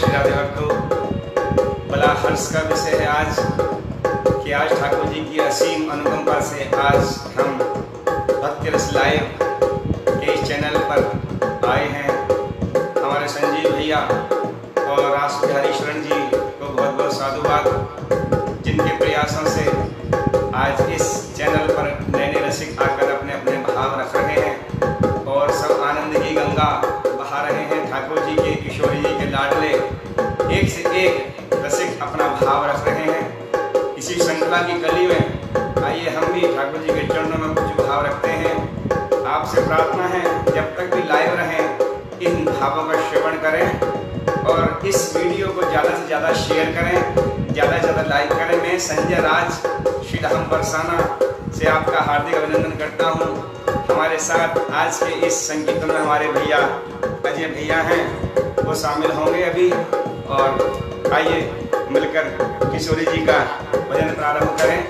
श्री राधे भक्तों, बड़ा हर्ष का विषय है आज कि आज ठाकुर जी की असीम अनुकंपा से आज हम भक्ति रस लाइव के इस चैनल पर आए हैं। हमारे संजीव भैया और रास बिहारी शरण जी को बहुत बहुत साधुवाद, जिनके प्रयासों से आज इस चैनल पर नए नए रसिक आकर अपने अपने भाव रख रहे हैं और सब आनंद की गंगा बहा रहे हैं। ठाकुर जी के, किशोरी जी के लाडले एक से एक रसिक अपना भाव रख रहे हैं। इसी श्रृंखला की कली में आइए हम भी ठाकुर जी के चरणों में कुछ भाव रखते हैं। आपसे प्रार्थना है जब तक भी लाइव रहें इन भावों का श्रवण करें और इस वीडियो को ज़्यादा से ज़्यादा शेयर करें, ज़्यादा से ज़्यादा लाइक करें। मैं संजय राज श्रीधाम बरसाना से आपका हार्दिक अभिनंदन करता हूँ। हमारे साथ आज के इस संकीर्तन में हमारे भैया अजय भैया हैं, वो शामिल होंगे अभी। और आइए मिलकर किशोरी जी का भजन प्रारंभ करें।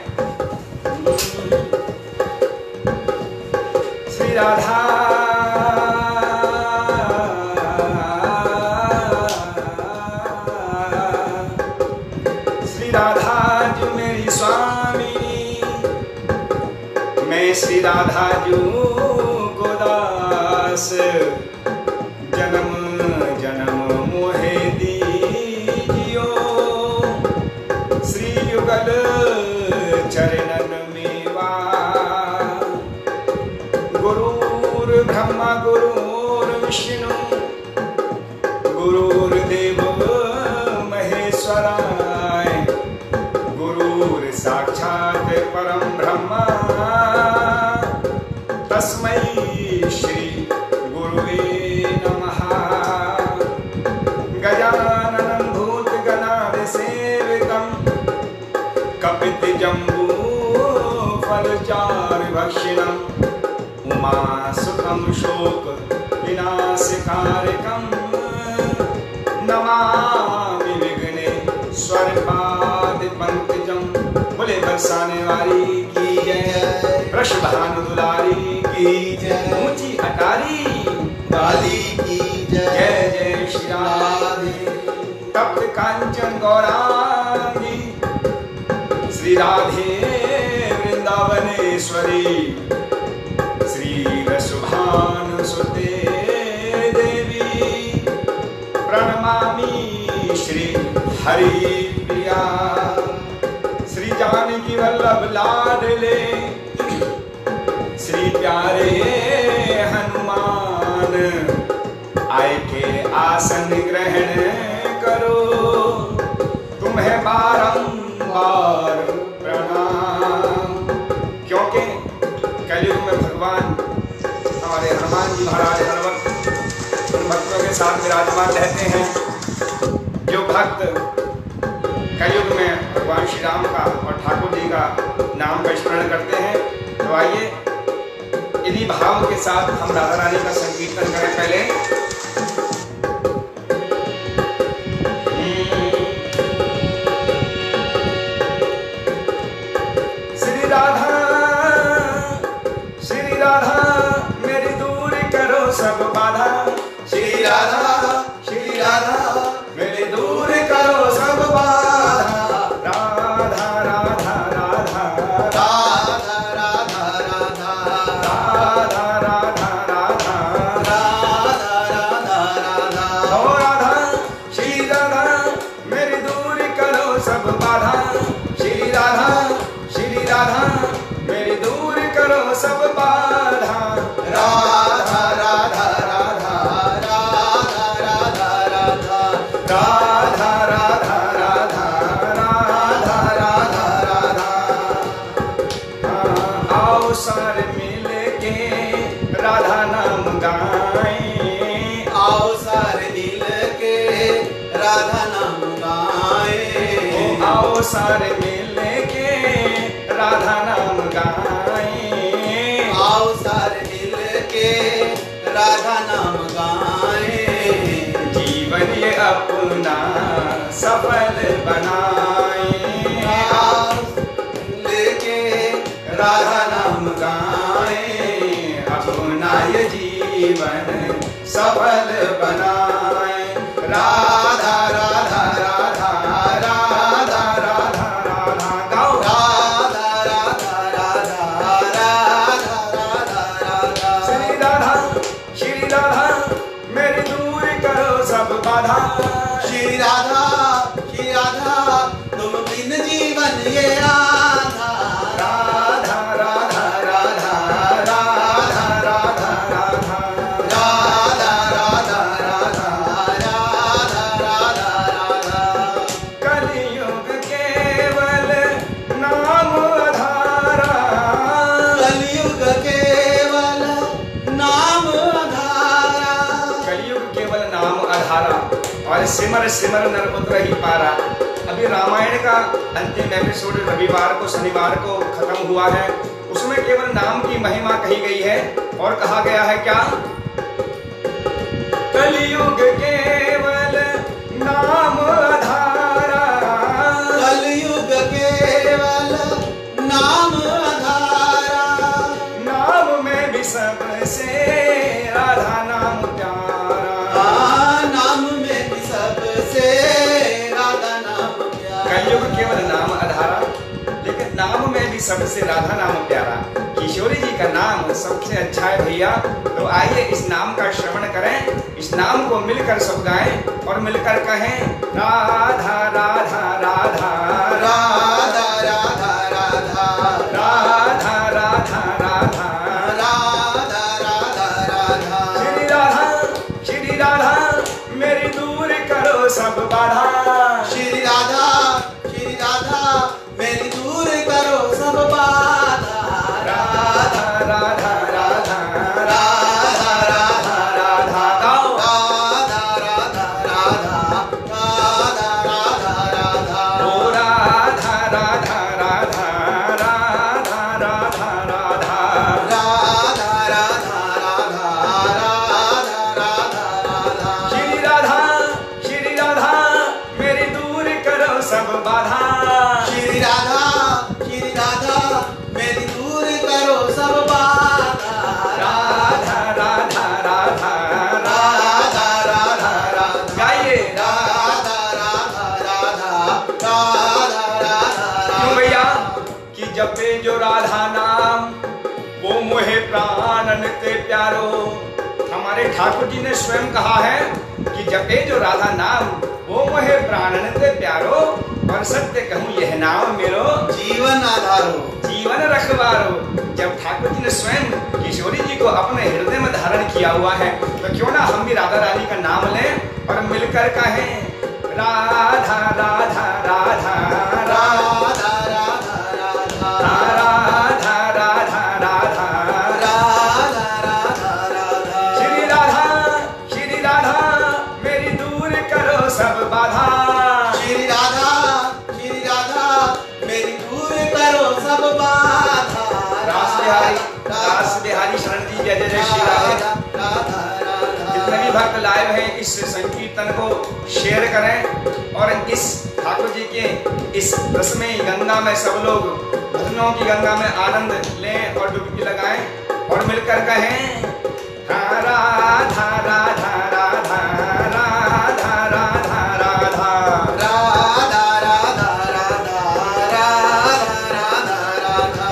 श्री राधा श्री राधा जो मेरी स्वामी, मैं श्री राधा जो को दास, जन्म जन्म मोहे दीजियो, श्री युगल चरणन मेवा, गुरुर ब्रह्मा गुरुर विष्णु, गुरुर्देव महेश्वराय, गुरुर साक्षात् परम ब्रह्मा, तस्मै श्री गुरुवे नमः। गजाननं भूतगणाधिसेवितं कपितजम्बू फलचारुभक्षिणं, उमासुतं शोक विनाशकारकं, नमामि विघ्नेश्वर पंकजं। बोले बरसाने वाली की जय, वृषभानु दुलारी की जय, ऊंची अटारी वाली की जय, जय जय श्री राधे। तप्त कांचन गौरांगी श्री राधे वृंदावनेश्वरी, श्री वृषभानुसुते देवी, प्रणमामि श्री हरि प्रिया, श्री जानकी वल्लभ लाडले, श्री प्यारे हनुमान, आए के आसन ग्रहण करो, तुम्हें बारंबार प्रणाम। क्योंकि कलयुग में भगवान हमारे हनुमान जी महाराज हर वक्त उन भक्तों के साथ विराजमान रहते हैं जो भक्त कलयुग में भगवान श्री राम का और ठाकुर जी का नाम का स्मरण करते हैं। तो आइए इन्हीं भाव के साथ हम राधा रानी का संकीर्तन करें। पहले श्री राधा मेरी दूर करो सब बाधा, श्री राधा मेरी दूर करो सब बाधा, राधा राधा राधा राधा राधा राधा राधा राधा राधा राधा राधा, ओ राधा श्री राधा मेरी दूर करो सब बाधा, श्री राधा मेरी दूर करो सब बाधा, राधा राधा राधा राधा राधा राधा राधा राधा राधा राधा राधा राधा। आओ सारे मिल के राधा नाम गाएं, आओ सारे मिल के राधा नाम गाएं, आओ सारे मिल के राधा नाम गाएं, आओ सारे मिल के राधा नाम गाएं, जीवन ये अपना सफल बनाएं, आओ लेके राधा नाम गाएं, अपना ये जीवन सफल बनाएं, राधा राधा राधा, श्री राधा, श्री राधा, तुम बिन जीवन ये आधा। राधा राधा राधा राधा राधा राधा राधा राधा राधा राधा राधा राधा। कलियुग केवल नाम आधारा, कलियुग केवल नाम आधारा। कलियुग केवल नाम आधारा और सिमर सिमर नरपुत्र ही पारा। अभी रामायण का अंतिम एपिसोड रविवार को शनिवार को खत्म हुआ है, उसमें केवल नाम की महिमा कही गई है और कहा गया है क्या? कलियुग केवल नाम आधारा, कलियुग केवल नाम आधारा। नाम में भी सबसे राधा नाम प्यारा। नाम में भी सबसे राधा नाम प्यारा। कलियुग केवल नाम आधारा, लेकिन नाम में भी सबसे राधा नाम प्यारा। किशोरी जी का नाम सबसे अच्छा है भैया, तो आइए इस नाम का श्रवण करें, इस नाम को मिलकर सब गाएं और मिलकर कहें राधा राधा राधा राधा राधा राधा राधा राधा राधा राधा राधा राधा। श्री राधा मेरी दूर करो सब बाधा। श्री राधा, श्री राधा, मेरी दूर करो सब बाधा। राधा राधा राधा राधा राधा राधा गाओ। राधा राधा राधा राधा राधा राधा। ओ राधा राधा राधा राधा राधा राधा राधा राधा राधा राधा राधा। श्री राधा मेरी दूर करो सब बाधा। श्री राधा, श्री राधा, मेरी दूर करो सब बाधा। राधा राधा राधा राधा राधा राधा। गाइए राधा राधा राधा राधा राधा। क्यों भैया कि जपे जो राधा नाम वो मोहे प्राणन ते प्यारो। हमारे ठाकुर जी ने स्वयं कहा है कि जपे जो राधा नाम वो मोहे प्राणन ते प्यारो, और सत्य कहूँ यह नाम मेरो जीवन आधारो, जीवन रखवारो। जब ठाकुर जी ने स्वयं किशोरी जी को अपने हृदय में धारण किया हुआ है, तो क्यों ना हम भी राधा रानी का नाम लें और मिलकर कहें राधा राधा राधा राधा राधा राधा राधा राधा राधा राधा राधा राधा राधा। श्री राधा मेरी दूर करो सब बाधा। श्री राधा, श्री राधा, मेरी दूर करो सब बाधा। दास बिहारी शरण जी जय जय श्री राधे। राधा राधा। जितने भी भक्त लाइव हैं इस संकीर्तन को शेयर करें और इस ठाकुर जी के इस रसमयी गंगा में सब लोग भजनों की गंगा में आनंद लें और डुबकी लगाएं और मिलकर कहें हाँ राधा राधा राधा राधा राधा राधा राधा राधा राधा राधा राधा।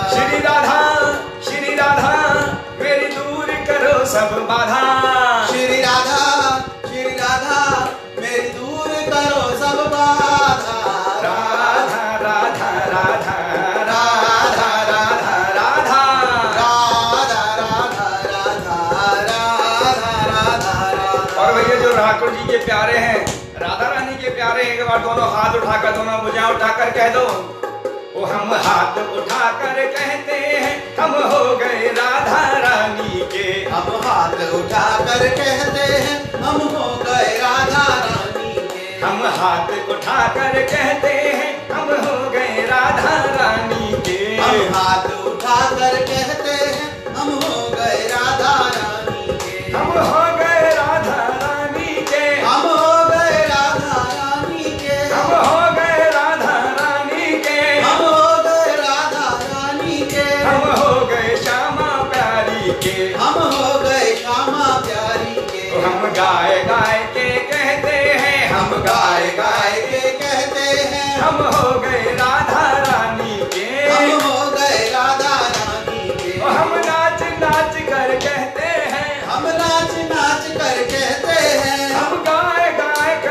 श्री राधा मेरी दूर करो सब बाधा। श्री राधा, श्री राधा, मेरी दूर करो सब बाधा। राधा राधा राधा राधा राधा राधा राधा राधा राधा राधा राधा राधा। और भैया जो ठाकुर जी के प्यारे हैं, राधा रानी के प्यारे हैं, एक बार दोनों हाथ उठाकर, दोनों भुजाएं उठाकर कह दो वो हम हाथ उठाकर कहते हैं हम हो गए राधा रानी के। हम हाथ उठाकर कहते हैं हम हो गए राधा रानी के। हम हाथ उठाकर कहते हैं हम हो गए राधा रानी के। हम हाथ उठाकर कहते हैं हम हो गए राधा रानी के। हम हो गए राधा रानी के। हम हो गए राधा रानी के। हम हो गए राधा रानी के। हम हो गए राधा रानी के। हम हो गए श्यामा प्यारी के। हम हो गए श्यामा प्यारी के। तो हम गाए गाए के कहते हैं, हम गाए गाए के कहते हैं हम हो गए राधा रानी के। हम हो गए राधा रानी के। तो हम नाच नाच कर कहते हैं, हम नाच नाच कर कहते हैं हम गाए गाए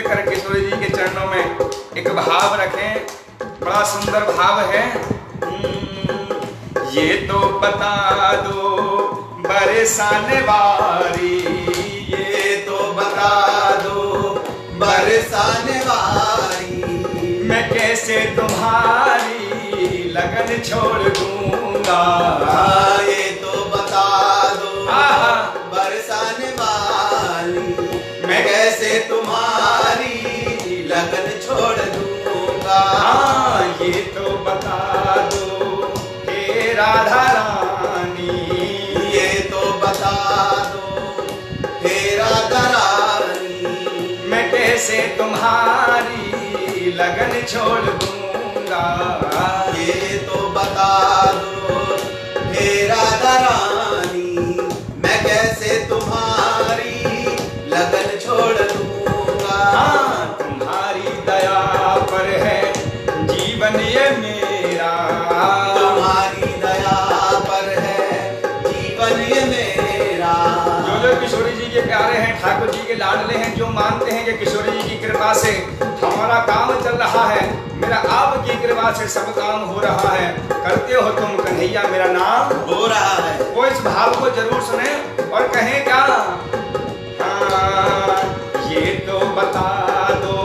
कर किशोरी जी के चरणों में एक भाव रखें। बड़ा सुंदर भाव है। ये तो बता दो बरसाने वाली, ये तो बता दो बरसाने वाली, मैं कैसे तुम्हारी लगन छोड़ दूंगा। ये तो बता दो बरसाने वाली, मैं कैसे तुम्हारी लगन छोड़ दूंगा। ये तो बता दो हे राधा रानी, ये तो बता दो हे राधा रानी, मैं कैसे तुम्हारी लगन छोड़ दूंगा। ये तो बता दो हे राधा रानी, मैं कैसे तुम्हारी लगन छोड़ दूंगा। तुम्हारी दया पर है जीवन ये मेरा, तुम्हारी दया पर है जीवन ये मेरा। जो किशोरी जी के प्यारे हैं, ठाकुर जी के लाडले हैं, जो मानते हैं कि किशोरी जी की कृपा से हमारा काम चल रहा है, मेरा आपकी कृपा से सब काम हो रहा है, करते हो तुम कन्हैया मेरा नाम हो रहा है। वो इस भाव को जरूर सुने और कहें क्या। ये तो बता दो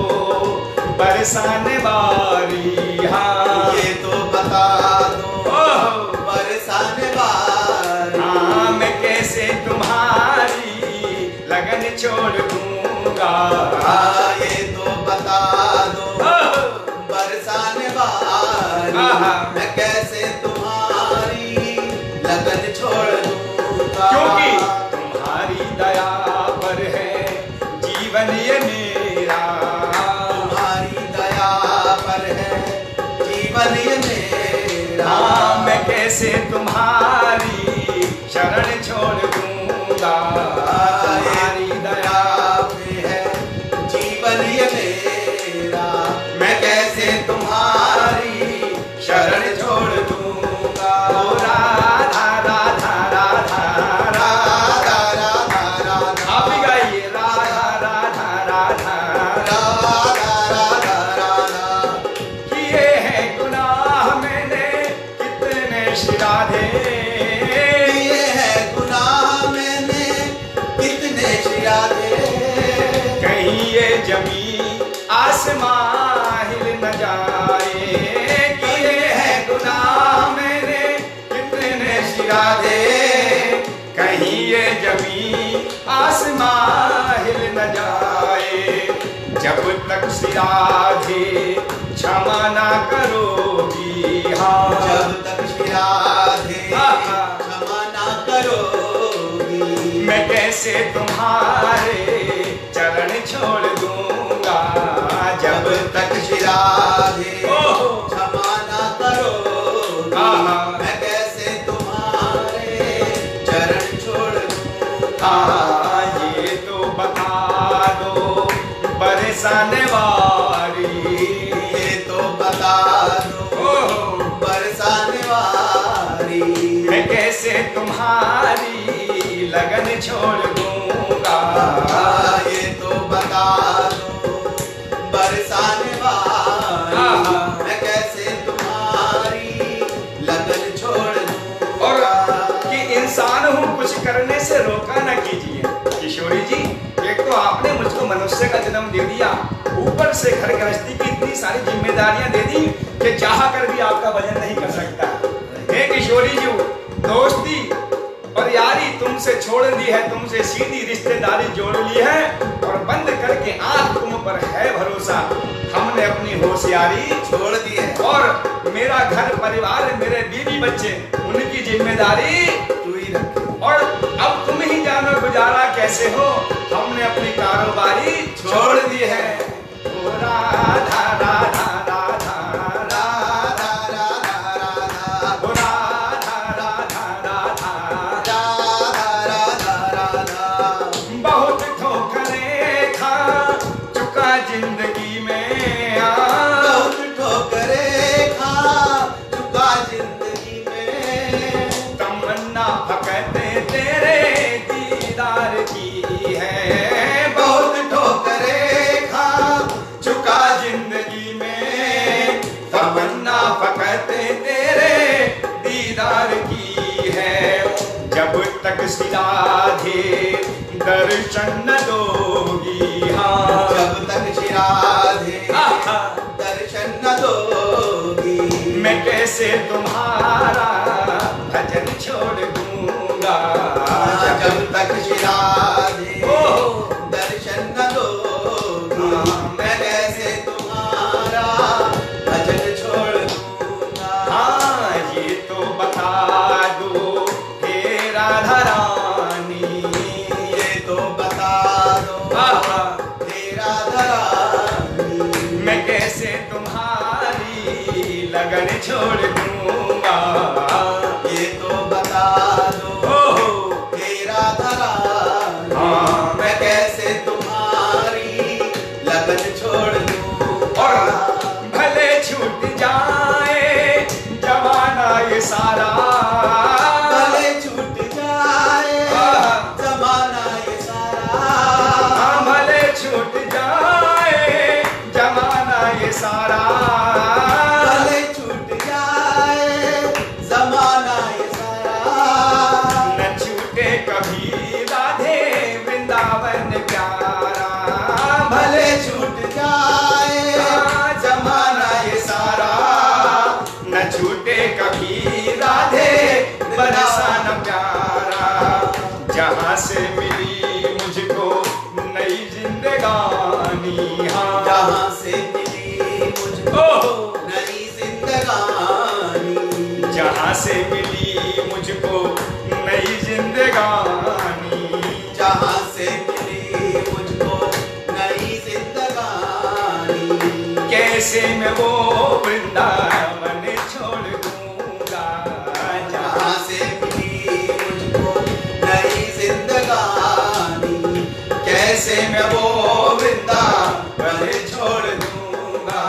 बरसाने वाली, ये तो बता दो बरसाने वाली, मैं कैसे तुम्हारी लगन छोड़ दूंगा। ये तो बता दो बरसाने वाली, मैं कैसे तुम्हारी लगन छोड़ दूंगा। क्योंकि तुम्हारी दया पर है जीवन ये मेरा, तुम्हारी दया पर है जीवन ये मेरा। मैं कैसे तुम्हारी शरण छोड़ दूंगा। तुम्हारी दया पे है जीवन ये मेरा, मैं कैसे तुम्हारी शरण छोड़ दूंगा। राधा राधा राधा राधा राधा राधा आप ही गाइए। राधा राधा राधा राधा राधा राधा, किए हैं गुनाह मैंने कितने श्राद्धे, किए हैं गुनाह मैंने कितने श्राद्धे। कहीं ये जमी आसमां हिल न जाए। किए हैं गुनाह मैंने कितने श्राद्धे, कहीं ये जमी आसमां हिल न जाए। जब तक श्राद्धे क्षमा ना करोगी, जब तक श्राद्धे क्षमा ना करोगी, मैं कैसे तुम्हारे चरण छोड़ दूंगा। जब तक श्राद्धे क्षमा ना करोगी, मैं कैसे तुम्हारे चरण छोड़ दूंगा। ये तो बता दो बरसाने वाली, ये तो बता दो बरसाने वाली, मैं कैसे तुम्हारी लगन छोड़ दूंगा। ये तो बता दो बरसाने वाली, मैं कैसे तुम्हारी लगन छोड़ दूंगा। और कि इंसान हूँ कुछ करने से रोका न कीजिए। किशोरी जी, एक तो आपने मुझको मनुष्य का जन्म दे दिया, ऊपर से घर गृहस्थी की इतनी सारी जिम्मेदारियां दे दी कि चाह कर भी आपका वजन नहीं कर सकता। हे किशोरी जी, दोस्ती और यारी तुमसे छोड़ दी है, तुमसे सीधी रिश्तेदारी जोड़ ली है, और बंद करके आंख तुम पर है भरोसा। हमने अपनी होशियारी छोड़ दी है, और मेरा घर परिवार, मेरे बीवी बच्चे, उनकी जिम्मेदारी तू ही रखे। और अब तुम ही जानो गुजारा कैसे हो। हमने अपनी कारोबारी छोड़ दी है। ओ राधा राधा राधा राधा राधा राधा ओ राधा राधा राधा राधा राधा राधा, बहुत ठोकरें खा चुका जिंदगी में, बहुत ठोकरें खा चुका जिंदगी में। तमन्ना फकत तेरे दीदार की है। बहुत ठोकरें खा तमन्ना फकत तेरे दीदार की है। जब तक राधे दर्शन न दोगी, हाँ जब तक राधे दर्शन न दोगी, मैं कैसे तुम्हारा भजन छोड़ दूंगा। जब तक राधे दर्शन न दोगी, मैं कैसे तुम्हारा भजन छोड़ दूंगा। हाँ ये तो बता दो हे राधा रानी, ये तो बता दो हे राधा रानी, मैं कैसे तुम्हारी लगन छोड़ दूंगा। ये तो बता दो हे राधा रानी, हाँ मैं कैसे तुम्हारी लगन छोड़ दूंगा। और भले छूट जाए जमाना ये सारा, भले छूट जाए जमाना ये सारा, हाँ भले छूट जाए जमाना ये सारा, भले छूट जाए जमाना ये सारा, न छूटे कभी राधे वृंदावन प्यारा। भले छूट जाए जमाना ये सारा, न छूटे कभी राधे बरसान प्यारा। जहाँ से मिली मुझको नई जिंदगानी, हाँ जहाँ से मिली मुझको नई जिंदगानी, जहाँ से मिली मुझको नई जिंदगानी, जहाँ से मिली मुझको नई जिंदगानी, कैसे मैं वो वृंदावन छोड़ दूंगा। जहाँ से मिली मुझको नई जिंदगानी, कैसे मैं वो वृंदावन छोड़ दूंगा।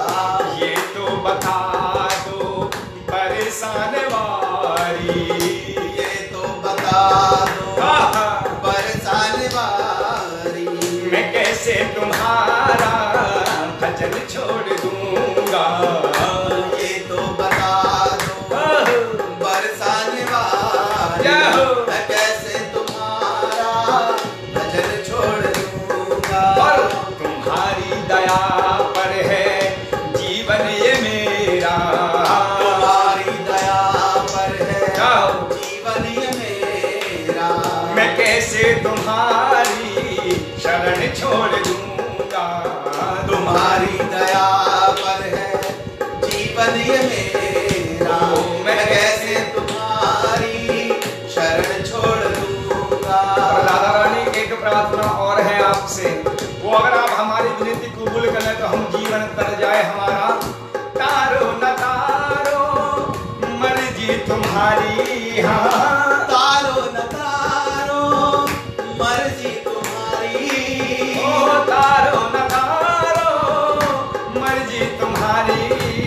ये तो बता दो परेशान वारी, ये तो बता दो परेशान वारी, मैं कैसे तुम्हारा भजन छोड़ दूंगा। ये तो बता दो बरसान वारी, मैं कैसे तुम्हारा भजन छोड़ दूंगा। और तुम्हारी दया पर है जीवन ये मेरा, तुम्हारी दया पर है जीवन ये मेरा, मैं कैसे तुम्हारी शरण छोड़ दूंगा। तुम्हारी दया पर है जीवन ये मेरा, मैं कैसे तुम्हारी शरण छोड़ दूंगा। राधा रानी एक प्रार्थना और है आपसे, वो अगर आप हमारी विनती कबूल कर लें तो हम जीवन तर जाए हमारा। तारो न तारो मर्जी तुम्हारी, हाँ तारो न तारो मर्जी तुम्हारी, ओ तारो न तारो मर्जी तुम्हारी,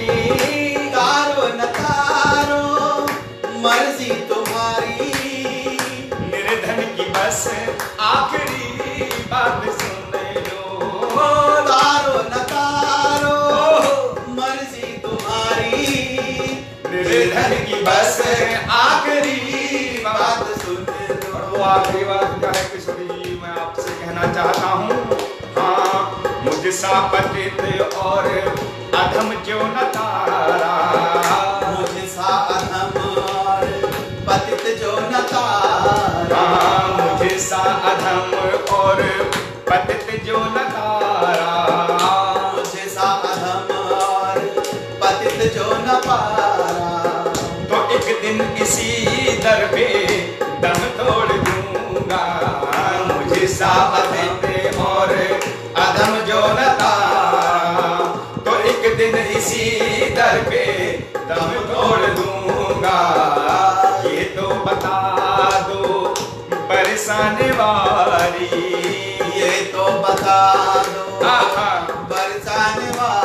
तारो न तारो मर्जी तुम्हारी, निर्धन की बस आखिरी बात सुन लो। तारो न तारो मर्जी तुम्हारी, निर्धन की बस आखिरी बात सुन वो लो। आखिरी बात क्या है किशोरी जी, मैं आपसे कहना चाहता हूँ। हाँ मुझसा पतित और अधम क्यों न तारा, मुझसा अधम और पतित जो न तारा, हाँ मुझसा अधम और पतित जो न तारा, मुझसा अधम और पतित जो न पारा, तो एक दिन इसी दर पे दम तोड़ दूंगा। मुझे सापतित और अधम जो न तारा, तो एक दिन इसी दर पे दम तोड़ दूंगा। ये तो बता दो परेशान वारी, ये तो बता दो आहा, बरसान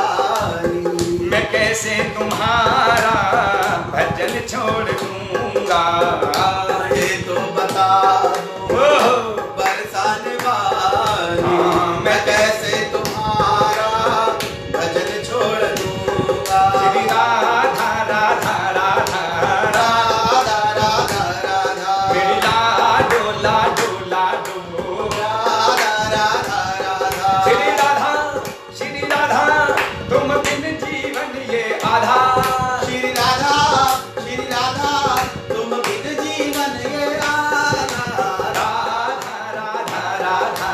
वाली, मैं कैसे तुम्हारा भजन छोड़ दूंगा। ये तो बता दो बरसान वाली, हाँ, मैं कैसे तुम्हारा भजन छोड़ दूंगा। राधा राधा राधा राधा राधा राधा मेरी लाडो लाडो लाडो राधा राधा राधा श्री राधा तुम बिन जीवन ये आधा श्री राधा तुम बिन जीवन ये आधा राधा राधा राधा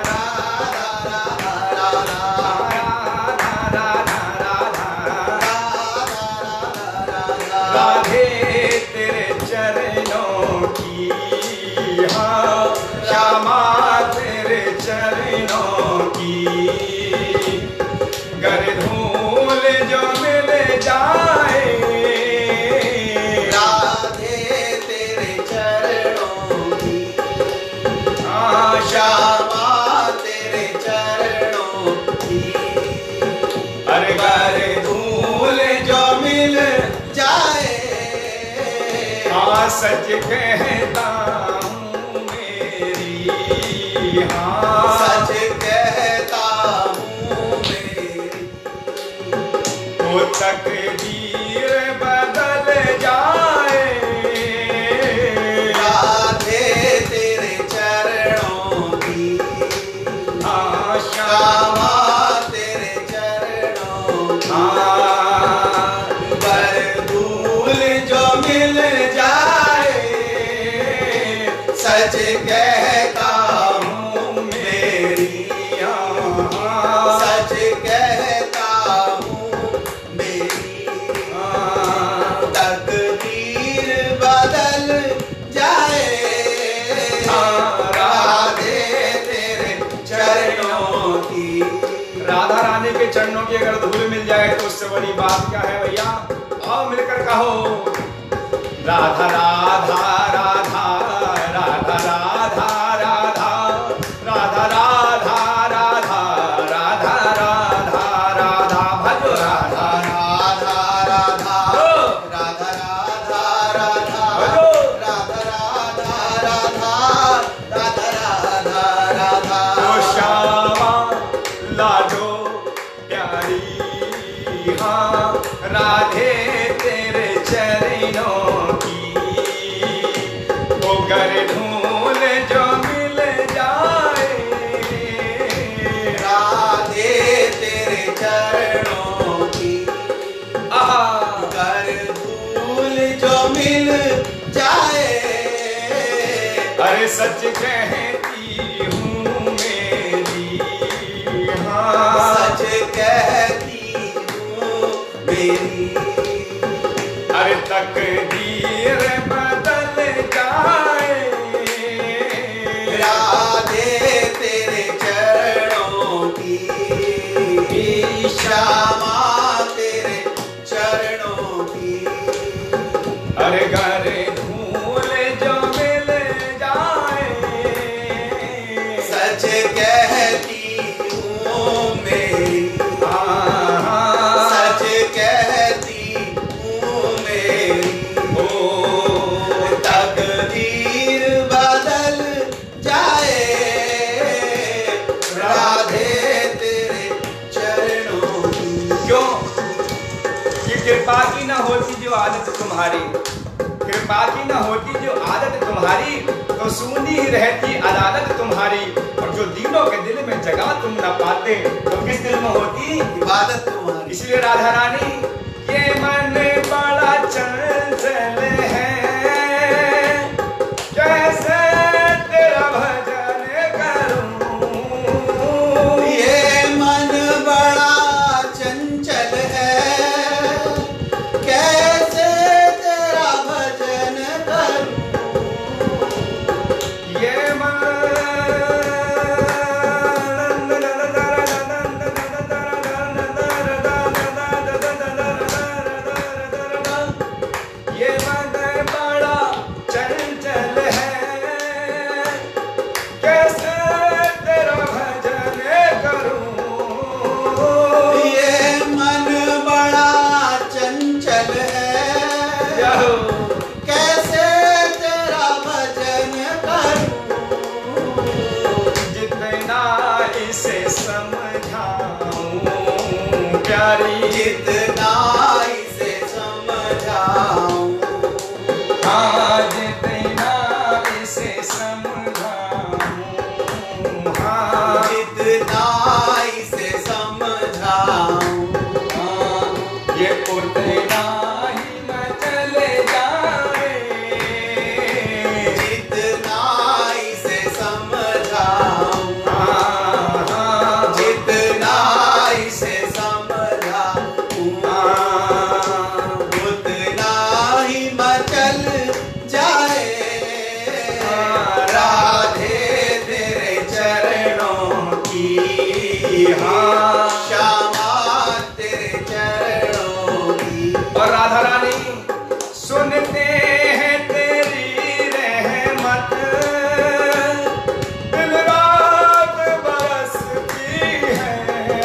राधे तेरे चरणों की हाँ श्यामा तेरे चरणों की गर धूल जो मिल जाए राधे तेरे चरणों की हाँ श्यामा तेरे चरणों की अरे गर धूल जो मिल जाए हाँ सच कहता हूँ मेरी हाँ सच कहता हूँ मेरी वो तकदीर बदल जाए राधे तेरे चरणों की हाँ श्यामा तेरे चरणों की हाँ गर धूल जो मिल जाए सच कहता हूँ मेरी हाँ सच कहता हूँ मेरी तकदीर बदल जाए राधे तेरे चरणों की राधा रानी के चरणों की अगर धूल मिल जाए तो उससे बड़ी बात क्या है भैया आओ मिलकर कहो राधा राधा राधा राधा राधा राधा राधा राधा राधा राधा राधा राधा भजो राधा राधा राधा राधा राधा राधा भजो राधा राधा राधा राधा राधा राधा ओ श्यामा लाडो प्यारी हाँ राधे तेरे चरणों की वो गर धूल जो मिल जाए राधे तेरे चरणों की आहा कर धूल जो मिल जाए अरे सच कहती हूँ मेरी हाँ सच कहती हूँ मेरी अरे तकदीर बदल जाए राधे तेरे चरणों की श्यामा तेरे चरणों की अरे गर धूल जो मिल जाए सच कहती हूँ मेरी सच कहती हूँ मेरी तकदीर बदल जाए राधे तेरे चरणों की क्यों ये कृपा की ना होती जो आदत तुम्हारी कृपा की ना होती जो आदत तुम्हारी तो सूंदी ही रहती अदालत तुम्हारी और जो दिनों के दिल में जगह तुम न पाते तो किस दिल में होती इबादत तुम्हारी इसलिए राधा रानी ये मन बड़ा चंचल है कैसे तेरा भजन करूं ये मन बड़ा चंचल है कैसे तेरा भजन करूं ये मन ये मन बड़ा चंचल है कैसे तेरा भजन करूं ये मन बड़ा चंचल है कैसे तेरा भजन करूं जितना इसे समझाऊं प्यारी जितना जितना ही मचल जाए, जितना इसे समझाऊं, जितना इसे समझाऊं, उतना ही मचल जाए। राधे तेरे चरणों की, श्यामा तेरे चरणों की। और राधा रानी सुनते हैं तेरी रहमत, दिन रात बरसती है।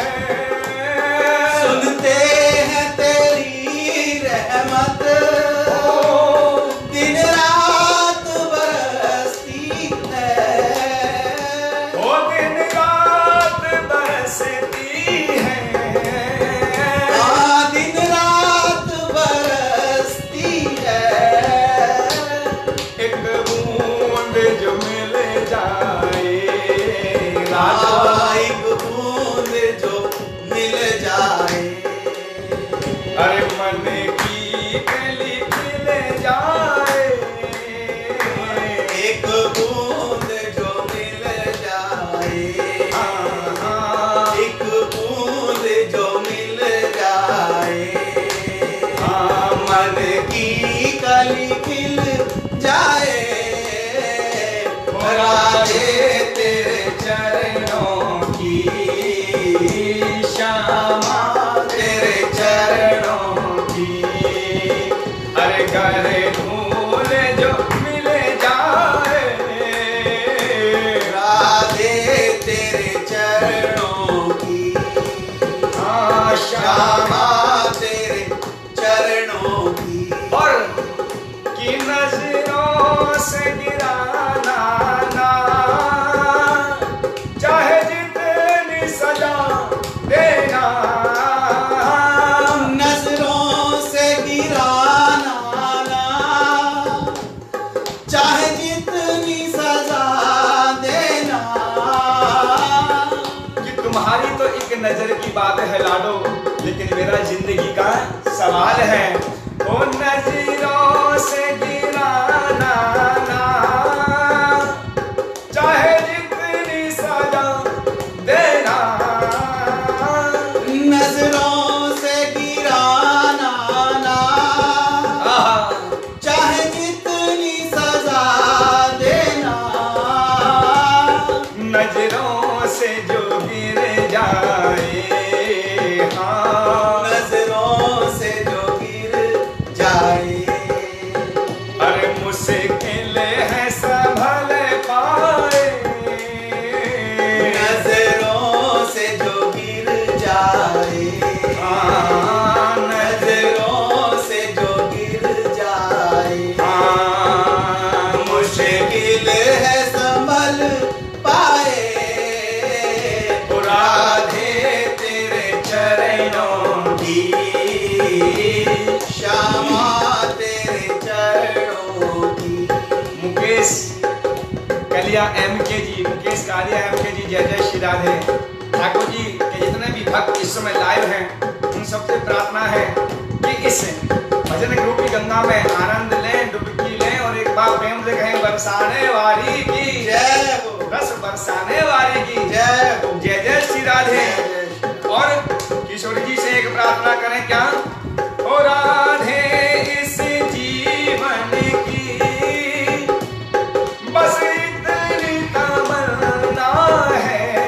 सुनते हैं तेरी रहमत, दिन रात बरसती है। ओ दिन रात बरसती है, दिन रात बरसती है। एक बूंद जो मिल जाए राधा, एक बूंद जो मिल जाए। अरे मन की कली खिल जाए। एक बूंद जो मिल जाए, एक बूंद जो मिल जाए। मन की कली खिल जाए। राधे तेरे चरणों की, श्यामा तेरे चरणों की। अरे करे फूल जो मिल जाए, राधे तेरे चरणों की, श्यामा तेरे चरणों की। और की नजरों से गिराना ना, चाहे जितनी सजा देना। नजरों से गिराना ना, चाहे जितनी सजा देना। कि तुम्हारी तो एक नजर की बात है लाडो, लेकिन मेरा जिंदगी का सवाल है। ओ नजरों से गिराना ना, चाहे जितनी सजा देना। नजरों से गिराना ना, चाहे जितनी सजा देना। नजरों से जो गिर जाए, नजरों से जो गिर जाए। अरे मुश्किल है संभल पाए। नजरों से जो गिर जाए, नजरों से जो गिर जाए। मुश्किल है संभल पाए। राधे तेरे चरणों की, श्यामा तेरे चरणों की। मुकेश कलिया MK जी, मुकेश कालिया MK जी, जय जय श्री राधे। ठाकुर जी के जितने भी भक्त इस समय लाइव हैं, उन सबसे प्रार्थना है कि इस भजन ग्रुप की गंगा में आनंद लें, डुबकी लें और एक बार प्रेम से कहें बरसाने वाली की जय हो, रस बरसाने वाली की जय हो, जय जय श्री राधे। और किशोर जी से एक प्रार्थना करें क्या? ओ राधे इस जीवन की बस इतनी तमन्ना है।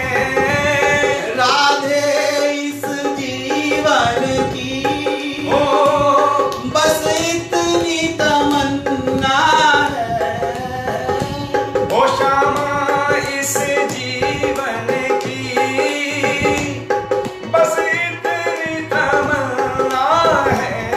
राधे इस जीवन की ओ बस इतनी तमन्ना है। ओ श्यामा इस जीवन की बस इतनी तमन्ना है।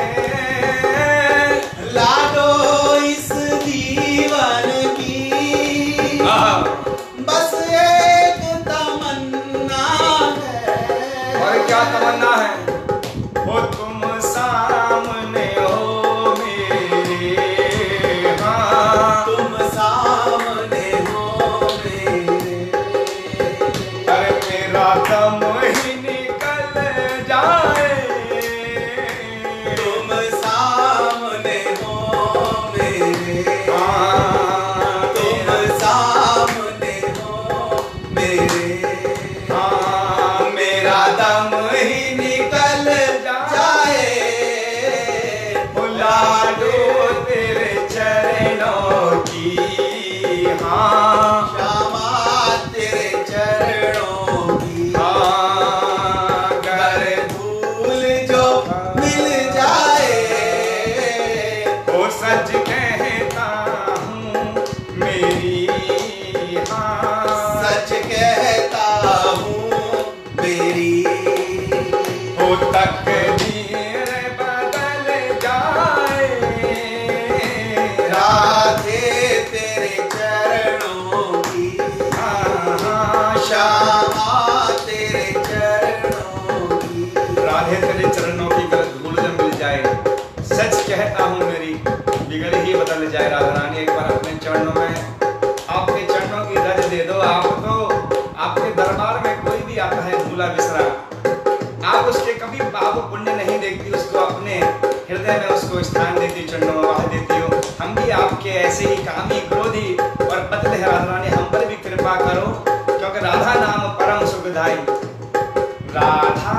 सच कहता हूँ मेरी बिगड़ ही बदल जाए। राधा रानी एक बार अपने चरणों में, आपके चरणों की रज दे दो। आप तो आपके दरबार में कोई भी आता है भूला बिसरा, आप उसके कभी पाप पुण्य नहीं देखती, उसको अपने हृदय में उसको स्थान देती, चरणों में वाह देती हो। हम भी आपके ऐसे ही कामी क्रोधी और बदले हैं राधा रानी, हम पर भी कृपा करो, क्योंकि राधा नाम परम सुखदाई। राधा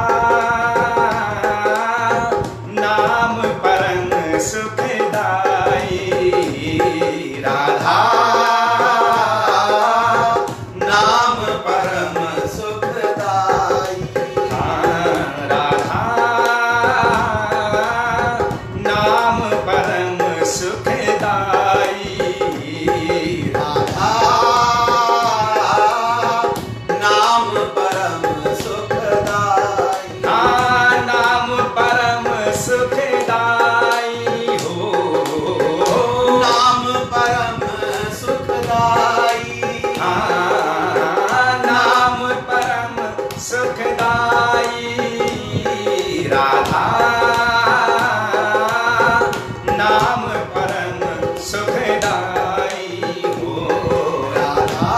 नाम परम सुखदाई, राधा नाम परम सुखदाई। हाँ, राधा नाम परम सुखदाई, राधा नाम परम सुखदाई। हाँ, नाम परम सुखदाई हो, नाम परम सुखदाई। हाँ, नाम परम सुखदाई, राधा नाम परम सुखदाई हो। राधा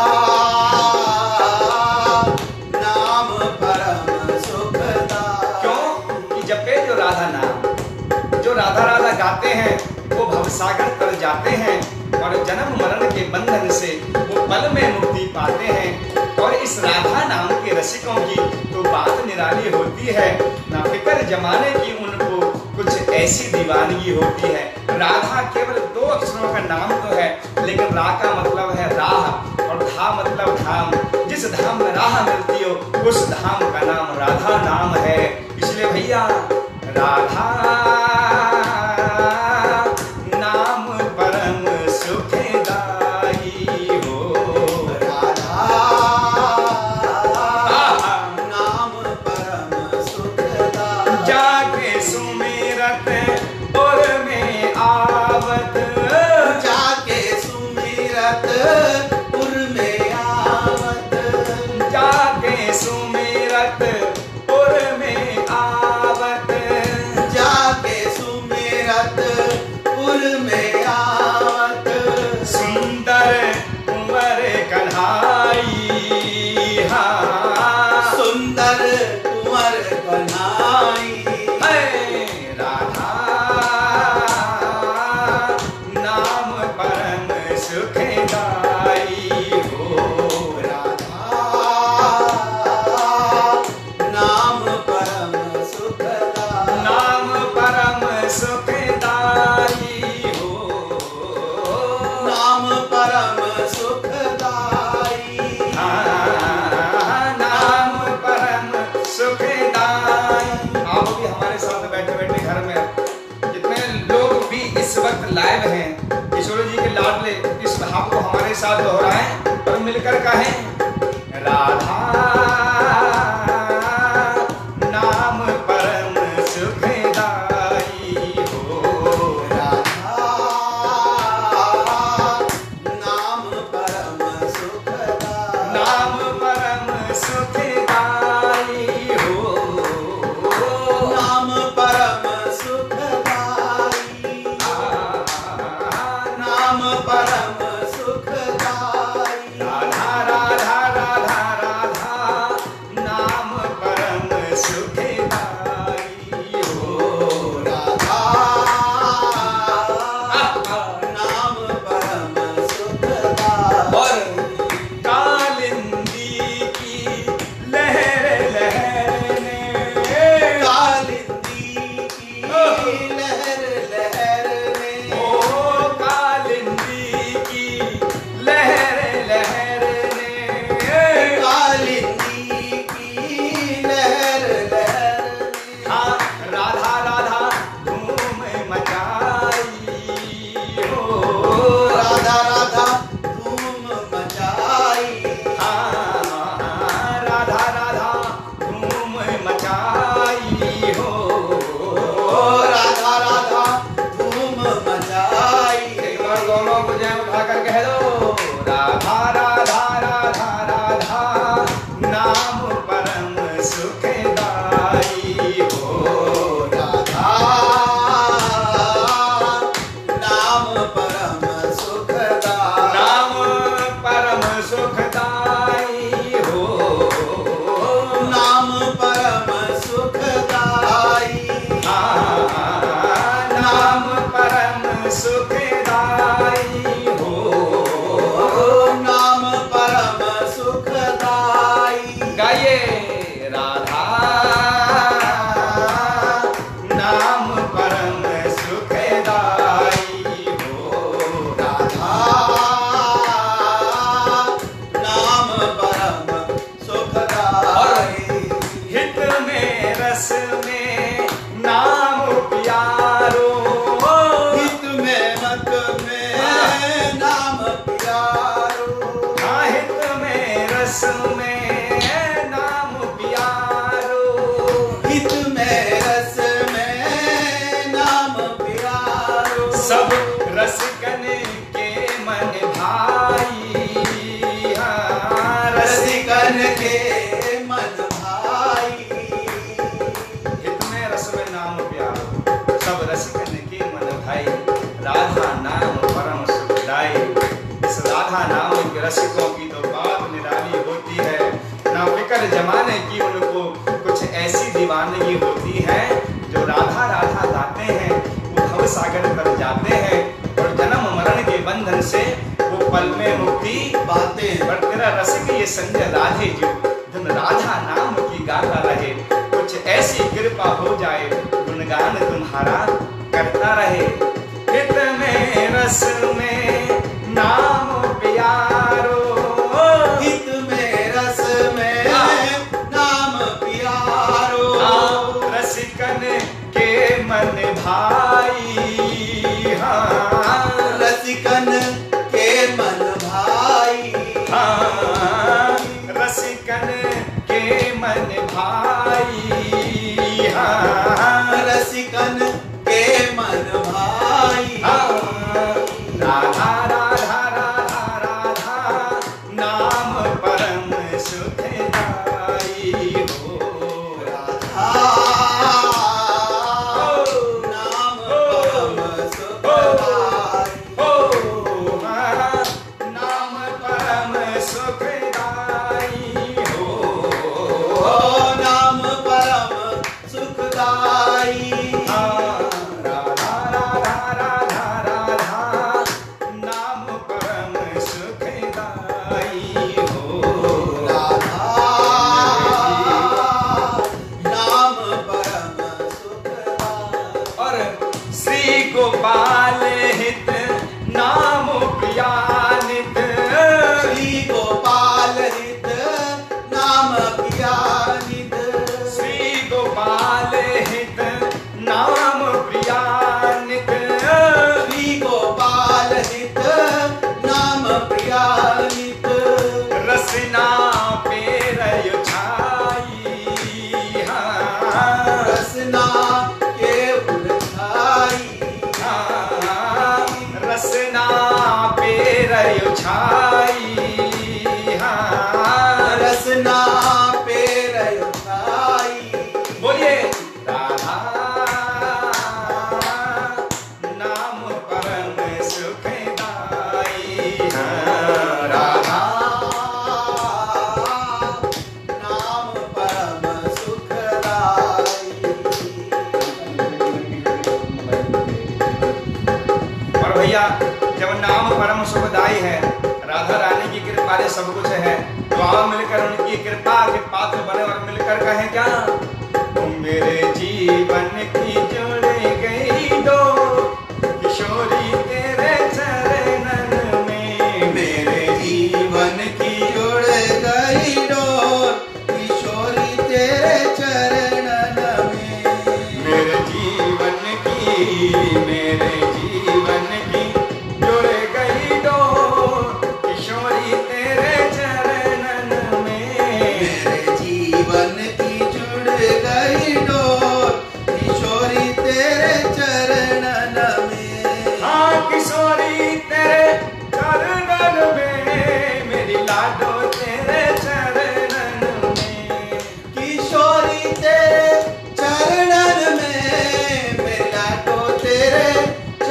नाम परम सुखदाई। क्यों कि जपे जो राधा नाम, जो राधा राधा गाते हैं वो भवसागर तर जाते हैं और जन्म मरण के बंधन से वो पल में मुक्ति पाते हैं। और इस राधा नाम के रसिकों की तो बात निराली होती है, ना फिक्र जमाने की उनको कुछ ऐसी दीवानगी होती है। राधा केवल 2 अक्षरों का नाम तो है, लेकिन रा का मतलब है राह और धा मतलब धाम। जिस धाम में राह मिलती हो उस धाम का नाम राधा नाम है। इसलिए भैया राधा नाम परम सुखदाई हो, राधा नाम परम सुखदाई। जाके सुमिरत और में आवत, जाके सुमिरत पुर में आवत। जाके सुमिरत और में आवत, जाके सुमिरत पुर में आवत। सुंदर कुंवर कन्हाई, हाँ सुंदर कुंवर कन्हाई। है राधा नाम परम सुखदाई हो, राधा नाम परम सुखदाई। नाम परम सुखदाई हो, नाम परम सुखदाई। हाँ, नाम परम सुखदाई। आप भी हमारे साथ बैठे बैठे घर में जितने लोग भी इस वक्त लाइव हैं, किशोर जी के लाडले इस भाव को हमारे साथ दोहराएं और मिलकर कहें राधा नाम परम सुखदाई हो, राधा नाम परम सुखदाई। नाम परम सुखदाई हो, नाम परम सुखदाई। नाम परम सुखदाई। राधा राधा राधा राधा नाम परम सुखदाई हो, नाम परम सुखदाई। गाइए राधा नाम परम सुखदाई हो, राधा नाम परम सुखदाई। हित में रस में नाम प्यारो, हित में मत में नाम प्यारो। हित में रस में नाम प्यारो, हित में रस में नाम प्यारो। सब रसिकन के मन भाई, रसिकन के मन भाई। हित में रस में नाम प्यारो, सब रसिकन के मन भाई। राधा नाम परम सुखदाई। इस राधा नाम के रसिकों की तो बात निराली होती है। ना फिक्र जमाने की उनको कुछ ऐसी दीवानगी होती है, जो राधा राधा गाते हैं वो भव सागर पर जाते हैं और जन्म मरण के बंधन से वो पल में मुक्ति बातें पर तेरा रसिक ये संजय राधे जो धन राधा नाम की गाता रहे, कुछ ऐसी कृपा हो जाए गुणगान तुम्हारा करता रहे। हित में रस में नाम प्यारो, हित में रस में नाम प्यारो। रसिकन के मन भाई, रसिकन के मन भाई। रसिकन के मन भाई, रसिकन के मन भाई। राधा राधा राधा राधा नाम परम सुखदाई हो, राधा नाम परम सुखदाई। नाम परम सुखदाई हो, नाम परम सुखदाई। राधा राधा राधा राधा नाम परम सुखदाई हो, राधा नाम परम सुखदाई। और श्री गोपाल हित नाम प्रियानित, श्री गोपाल हित नाम प्रियानित। श्री गोपाल हित नाम प्रियानित, श्री गोपाल हित नाम प्रियानित। रसना पेरय छाई, रसना के उलझाई। रसना पेरय छाई, रसना पेरय छाई। बोलिए राधा नाम परम सुखदाई, राधा नाम परम सुखदाई। और भैया जब नाम परम सुखदाई है, राधा रानी की कृपा से सब कुछ है, तो आओ मिलकर उनकी कृपा के पात्र बने और मिलकर कहें क्या, मेरे जीवन की जुड़ गई दो किशोरी तेरे चरणन में, मेरे जीवन की जुड़ गई डोर किशोरी तेरे चरणन में। मेरे जीवन की जुड़ गई दो किशोरी तेरे चरणन में, मेरे जीवन की जुड़ गई डोर किशोरी तेरे चरणन में। हाँ किशोरी तेरे चरणन में, मेरी लाडो तेरे चरणन में, किशोरी तेरे चरणन में। मेरा तो तेरे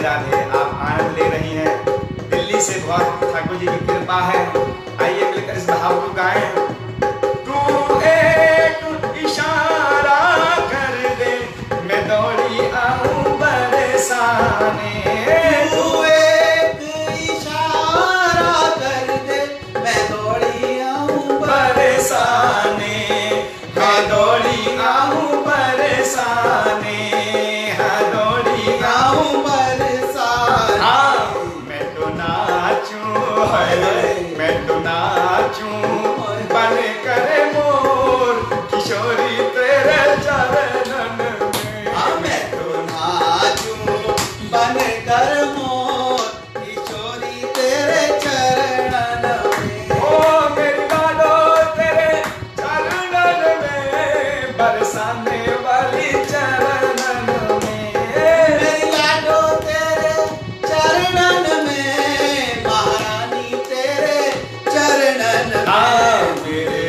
राधे आप आनंद ले रही हैं। दिल्ली से बहुत ठाकुर जी की कृपा है। आइए मिलकर इस भाव को गाएं। तू एक इशारा कर दे मैं दौड़ी आऊं बरसाने। तू एक इशारा कर दे मैं दौड़ी आऊं बरसाने, हाँ दौड़ी आऊं बरसाने, हाँ दौड़ी आऊं बरसाने। हाँ मैं तो नाचूं है, मैं तो नाचूं बन कर मोर किशोरी तेरे चरणन में। हाँ मैं तो नाचूं बन कर मोर किशोरी तेरे चरणन में। ओ मेरी लाडो तेरे चरणन में, बरसाने वाली चरणन में। मेरी लाडो तेरे चरणन में, महारानी तेरे चरणन में। मेरे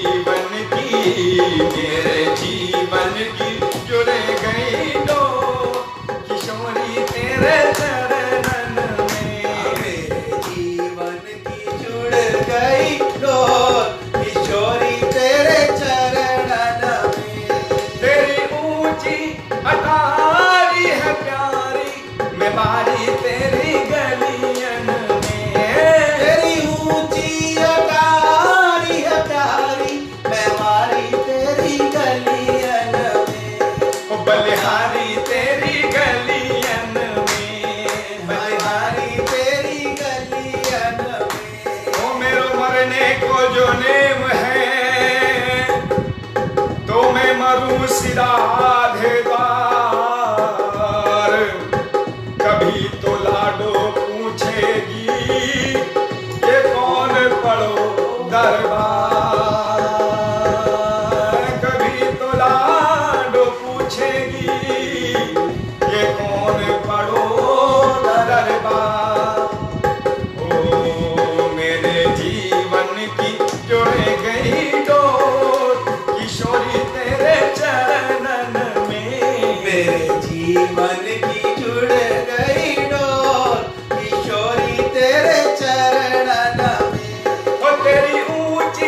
जीवन की जुड़े गई दो किशोरी तेरे चरणन में। मेरे जीवन की जुड़ गई डोर किशोरी तेरे चरणन में। तेरी ऊंची अटारी है प्यारी मैं बारी तेरी गलियन में। तेरी ऊंची अटारी है प्यारी मैं मारी तेरी गलियन में। ओ बलिहारी तेरी गलियन में, बलिहारी तेरी गलियन में। ओ मेरो मरने को जो नेम है तो मैं मरूं सिराधेदार। कभी तो लाडो पूछेगी ये कौन पड़ो दरबार। कभी तो लाडो पूछेगी ये कौन पड़ो दरबार। ओ मेरे जीवन की जुड़ गई डोर किशोरी तेरे चरणन में। मेरे जीवन की जुड़ गई डोर किशोरी तेरे चरणन में। ओ तेरी ऊंची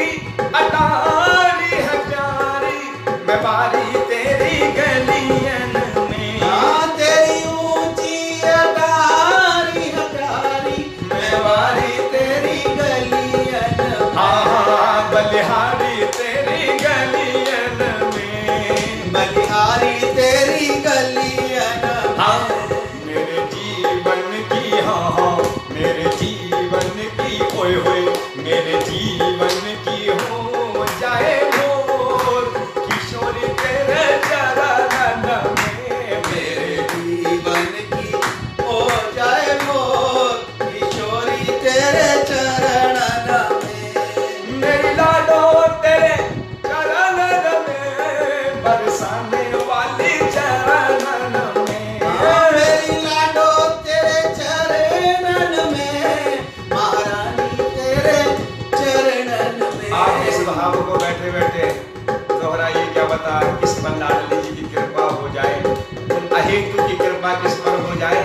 अटारी है प्यारी मैं बारी तेरी गलियन में। हाँ तेरी ऊंची अटारी है प्यारी मैं वारी तेरी गलियन में। हाँ बलिहारी तेरी गलियन में। बलिहारी तेरी गलियन में। हाँ मेरे जीवन की, हाँ हाँ मेरे जीवन की, ओए होए मेरे जीवन की हो जाए मोर किशोरी तेरे चरणन में। मेरे जीवन की हो जाए मोर किशोरी तेरे चरणन में। मेरी लाडो तेरे चरणन में, बरसाने वाली चरणन में। हाँ, मेरी लाडो तेरे चरणन में, महारानी तेरे चरणन में। आप इस भाव को बैठे बैठे दोहराइए, क्या बता किस पर लाडली जी की कृपा हो जाए, अहेतु की कृपा किस पर हो जाए।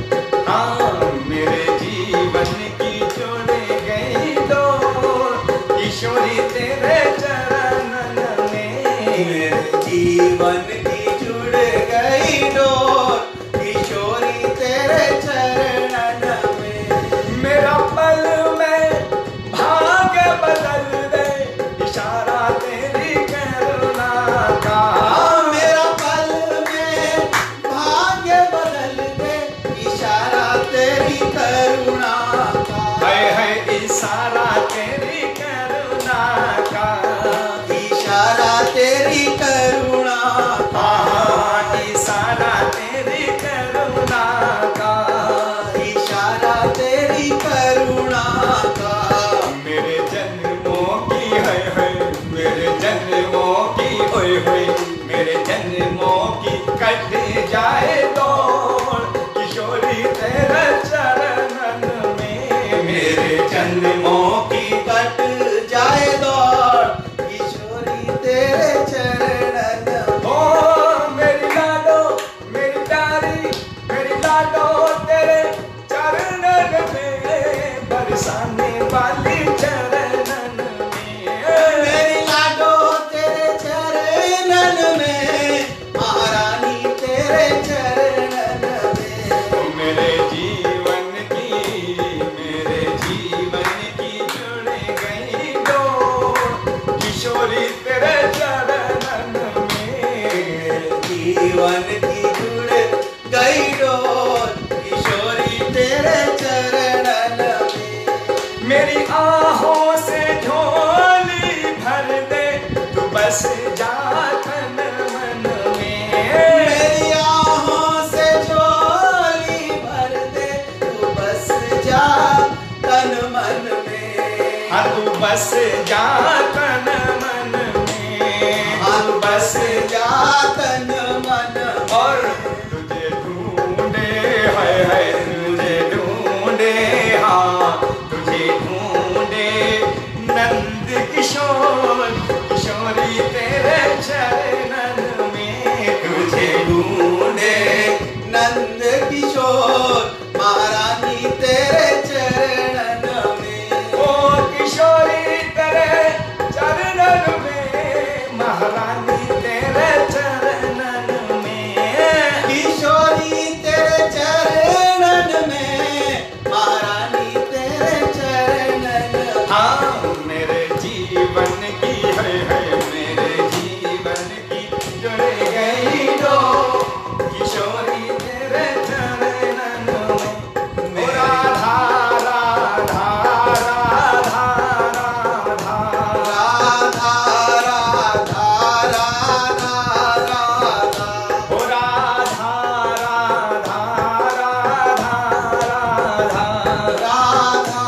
हाँ मेरे जीवन की जोड़े गई दो किशोरी तेरे चरणन में। मेरे जीवन की जुड़ गई डोर किशोरी तेरे चरणन में। मेरा पल में भाग्य बदल दे इशारा तेरी करुणा का। हाँ, मेरा पल में भाग्य बदल दे इशारा तेरी करुणा का। है इशारा तेरी करुणा का। इशारा तेरी करुणा का। हाँ इशारा तेरी करुणा का। इशारा तेरी करुणा का। मेरे जन्मों की है मेरे जन्मों की ओए होए मेरे जन्मों की कट जाए दौड़ किशोरी तेरे चरणन में। मेरे जन्मों की रग में बरसाने वाली चरणन में, मेरी लाडो तेरे चरणन में, महारानी तेरे चरणन में। ओ मेरे जीवन की जुड़ गई डोर किशोरी तेरे चरणन में, जीवन की जुड़ गई डोर किशोरी तेरे चरणन में। मेरी आहों से झोली भर दे तू बस जा तन मन में, मेरी आहों से झोली भर दे तू बस जा तन मन में। हाँ तू बस जा तन मन में, हाँ तू बस जा तन मन में। और तुझे ढूंढे है तुझे ढूंढे, हाँ तुझे ढूंढे नंद किशोर किशोरी तेरे चरणन में, तुझे ढूंढे नंद किशोर महारानी तेरे चरणन में। ओ किशोरी तेरे चरणन में, महारानी तेरे चरणन में, किशोरी तेरे चरणन में, महारानी तेरे चरणन में। हाँ मेरे जीवन की है मेरे जीवन की जुड़ गई डोर किशोरी तेरे चरणन में। ओ राधा राधा राधा राधा, राधा राधा राधा राधा, ओ राधा राधा राधा राधा, राधा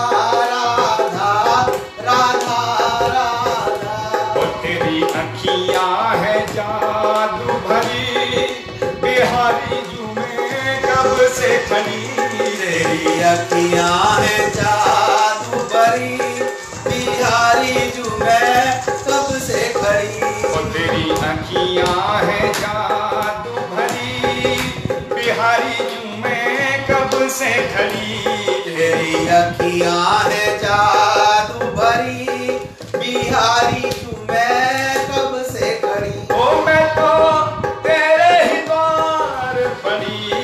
राधा राधा राधा। ओ तेरी अखियां है जादू भरी बिहारी झूमे कब से खड़ी, तेरी अखियां है जादू भरी बिहारी झूमे कब से खड़ी। ओ तेरी अखियां है जादू भरी बिहारी झूमे कब से खड़ी, तेरी अखियां है जादू भरी बिहारी झूमे कब से खड़ी। ओ मैं तो तेरे ही द्वार पड़ी,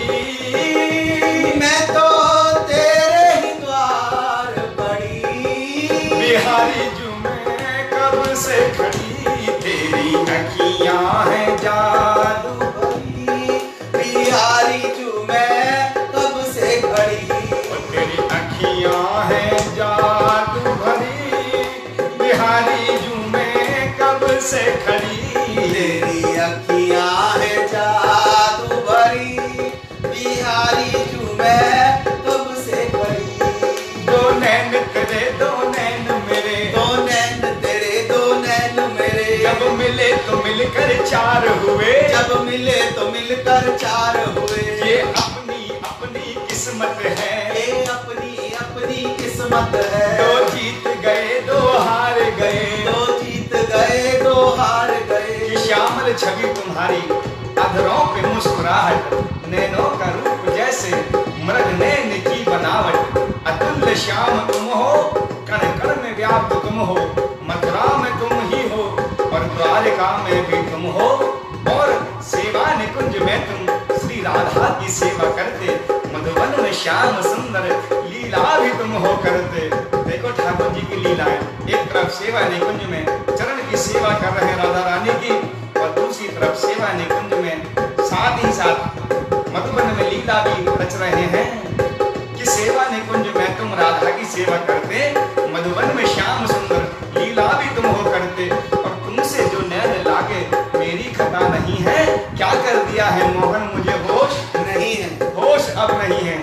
मैं तो तेरे ही द्वार पड़ी, बिहारी झूमे कब से खड़ी, तेरी अखियां है जादू भरी बिहारी झूमे कब से खड़ी। ओ तेरी अखियां है जादू भरी बिहारी झूमे कब से खड़ी, तेरी अखियां है जादू भरी बिहारी झूमे कब से खड़ी। दो नैन तेरे दो नैन मेरे, दो नैन तेरे दो नैन मेरे, जब मिले तो मिलकर चार हुए, जब मिले तो मिलकर चार हुए। ये अपनी अपनी किस्मत है, ये अपनी अपनी किस्मत है। दो जीत गए दो हार गए, दो जीत गए दो हार गए। कि श्यामल छवि तुम्हारी अधरों पे मुस्कुराहट, नैनों का रूप जैसे मृग नैन की बनावट, अतुल्य श्याम तुम हो कण कण में व्याप्त तुम हो, मथुरा में तुम ही हो और द्वारिका में भी तुम हो, और सेवा निकुंज में तुम श्री राधा की सेवा करते, मधुवन में श्याम सुंदर लीला भी तुम हो करते। देखो ठाकुर जी की लीलाएं, एक तरफ सेवा निकुंज में चरण की सेवा कर रहे हैं राधा रानी की, और दूसरी तरफ सेवा निकुंज में साथ ही साथ मधुबन में लीला भी रच रहे हैं कि सेवा निकुंज में तुम राधा की सेवा करते, मधुबन में श्याम सुंदर लीला भी तुम हो करते, और तुमसे जो नैन लागे मेरी खता नहीं है, क्या कर दिया है मोहन मुझे होश नहीं है, होश अब नहीं है।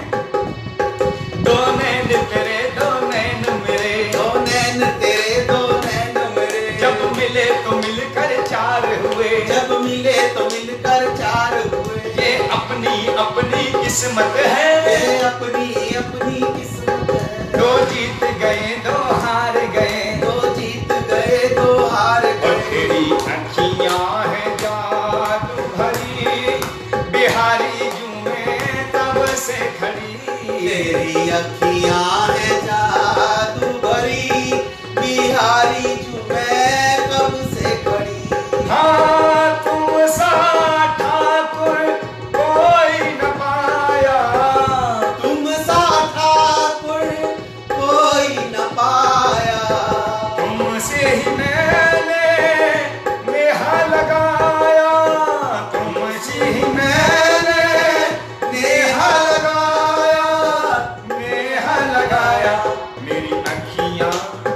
दो नैन तेरे दो नैन मेरे, दो नैन तेरे दो नैन मेरे, जब मिले तो मिलकर चार हुए, जब मिले तो मिलकर चार हुए। ये अपनी अपनी किस्मत है, ये अपनी अपनी किस्मत है। दो जीत गए दो हार गए, दो जीत गए दो हार गए। और तेरी अखियां है जादू भरी बिहारी झूमे तब से खड़ी, तेरी अखियां अखियां है जादू भरी, बिहारी झूमे कब से खड़ी। हाँ तुम सा ठाकुर कोई न पाया, तुम सा ठाकुर कोई न पाया। तुमसे ही मैंने नेहा लगाया, तुमसे ही मैंने नेहा लगाया, नेहा लगाया। मेरी अखियां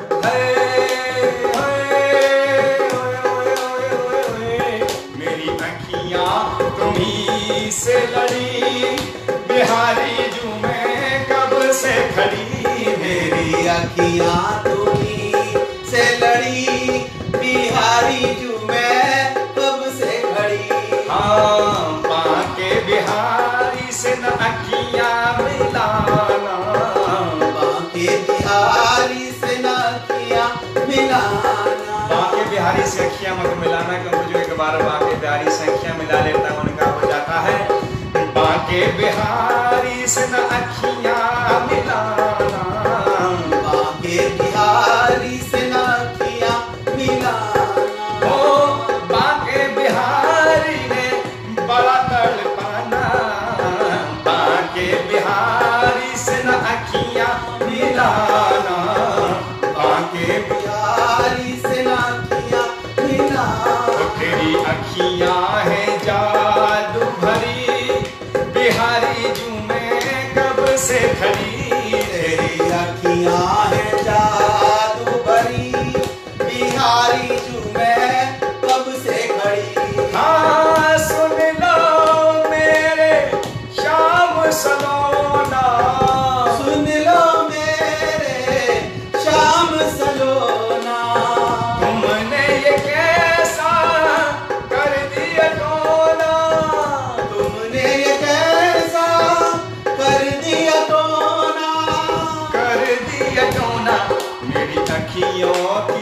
मेरी अखियां तुम्ही से लड़ी, बिहारी झूमे कब से खड़ी। मेरी अखियां तुम्ही से लड़ी, बिहारी झूमे कब से खड़ी। हाँ बाके बिहारी से न अखियां मिलाना, बाके बिहारी से न अखियां मिलाना। बाके बिहारी से अखियां मत मिलाना, क्योंकि जो एक बार बाके बिहारी से अखियां मिला लेता है उनका हो जाता है। बाके बिहारी से न अखियां मिलाना, बाके बिहारी से न अखियां मिलाना। ओ बाके बिहारी ने बड़ा तड़पाना, बाके बिहारी से न अखियां मिलाना, बाके बिहारी से न अखियां मिलाना। तेरी अखियां है जादू भरी, बिहारी झूमे कब से खड़ी। तेरी अखियां है जादू भरी, बिहारी झूमे कब से खड़ी। हाँ सुन लो मेरे श्याम सलोना, सुन लो मेरे श्याम सलोना। तुमने ये कैसा कर दिया टोना, तुमने ये कैसा कर दिया टोना। कर दिया टोना। मेरी अखियों की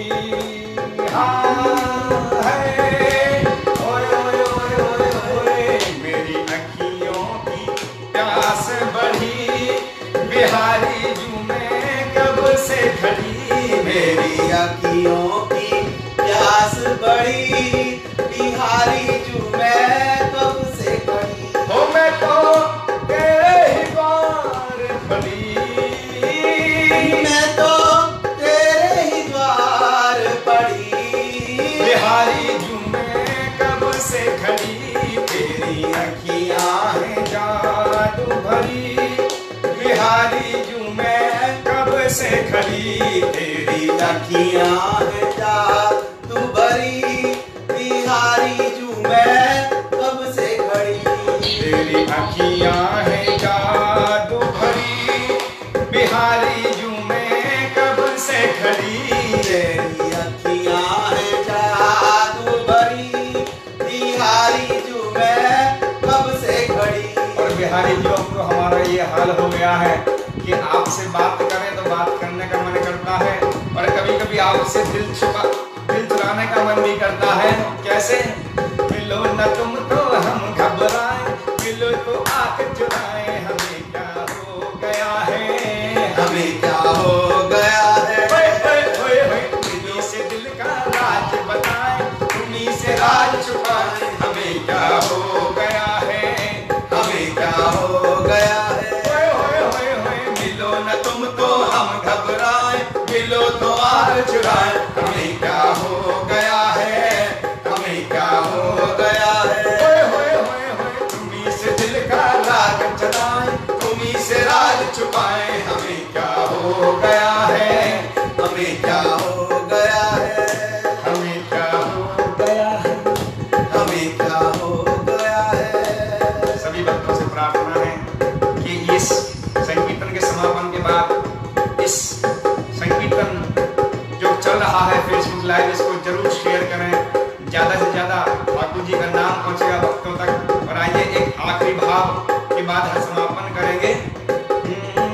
हाँ है, ओए ओए ओए ओए ओए, मेरी अखियों की प्यास बढ़ी, बिहारी झूमे कब से खड़ी। मेरी अखियों की प्यास बढ़ी, बिहारी झूमे कब से खड़ी। हो मैं तो तेरे ही द्वार पड़ी, मैं तो तेरे ही द्वार पड़ी। बिहारी झूमे कब से खड़ी। तेरी अखियां हैं जादू भरी, बिहारी झूमे कब से खड़ी। तेरी अखियां है जादू भरी, बिहारी झूमे कब से खड़ी। तेरी अखियां हैं जादू भरी, बिहारी झूमे कब से खड़ी। तेरी अखियां है जादू भरी, बिहारी झूमे कब से खड़ी। और बिहारी जी अब तो हमारा ये हाल हो गया है कि आपसे बात करें तो बात करने का मन करता है, और कभी कभी आपसे दिल चुराने का मन भी करता है। कैसे? मिलो न तुम तो हम घबराए, मिलो तो आंख चुराए, हमें क्या हो गया है, हमें क्या हो गया है। ओए ओए ओए ओए, तुम्हीं से दिल का राज बताए, तुम्हीं से राज छुपाए, हमें क्या हो गया है, हमें क्या हो गया है। ओए ओए ओए ओए, मिलो न तुम तो हम घबराए, मिलो तो आग चुराए, हमें क्या हो गया है, हमें क्या हो गया है। ओए ओए ओए ओए, तुम्हीं से दिल का राज चलाए, तुम्हीं से राज छुपाए, हमें क्या हो गया है, हमें क्या हो गया है। हमें क्या हो गया है। हमें क्या हो गया है। सभी भक्तों से प्रार्थना है कि इस संकीर्तन के समापन के बाद इस संकीर्तन जो चल रहा है फेसबुक लाइव, इसको जरूर शेयर करें, ज्यादा से ज्यादा ठाकुर जी का नाम पहुंचेगा भक्तों तक। और आइए एक आखिरी भाव के बाद हम समापन करेंगे।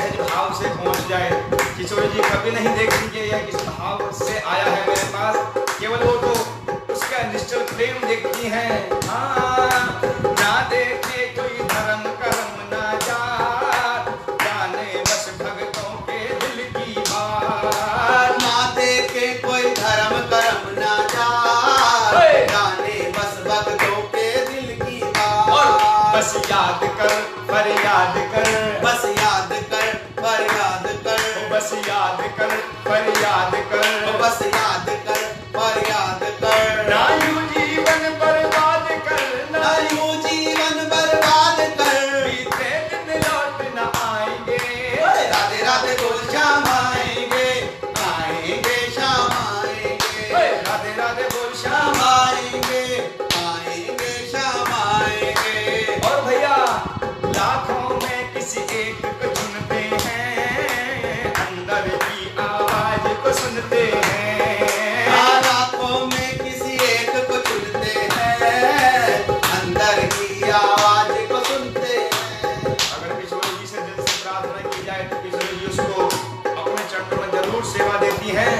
सहज भाव से पहुंच जाए। किशोर जी कभी नहीं देखेंगे यह किस भाव से आया है मेरे पास, केवल वो तो उसका निश्चल प्रेम देखती हैं। हाँ, ना देखे कोई धर्म कर्म ना जात, जाने बस भक्तों के दिल की बात। ना देखे कोई धर्म कर्म ना जात, जाने बस भक्तों के दिल की बात। बस याद कर फरियाद कर, बस याद कर फरियाद कर, बस याद कर फरियाद कर, बस याद कर फरियाद कर। ना यूं जीवन बर्बाद कर, ना यूं जीवन बर्बाद कर, बीते दिन लौट न आएंगे। राधे राधे बोल श्याम आएंगे, आएंगे श्याम आएंगे। राधे राधे बोल श्याम। श्याम आएंगे, आएंगे श्याम आएंगे। और भैया लाखों में किसी एक को चुनते हैं, अंदर की आवाज को सुनते हैं। लाखों में किसी एक को चुनते हैं, अंदर की आवाज को सुनते हैं। अगर किशोर जी से दिल से प्रार्थना की जाए तो किशोर जी उसको अपने चरणों में जरूर सेवा देती हैं।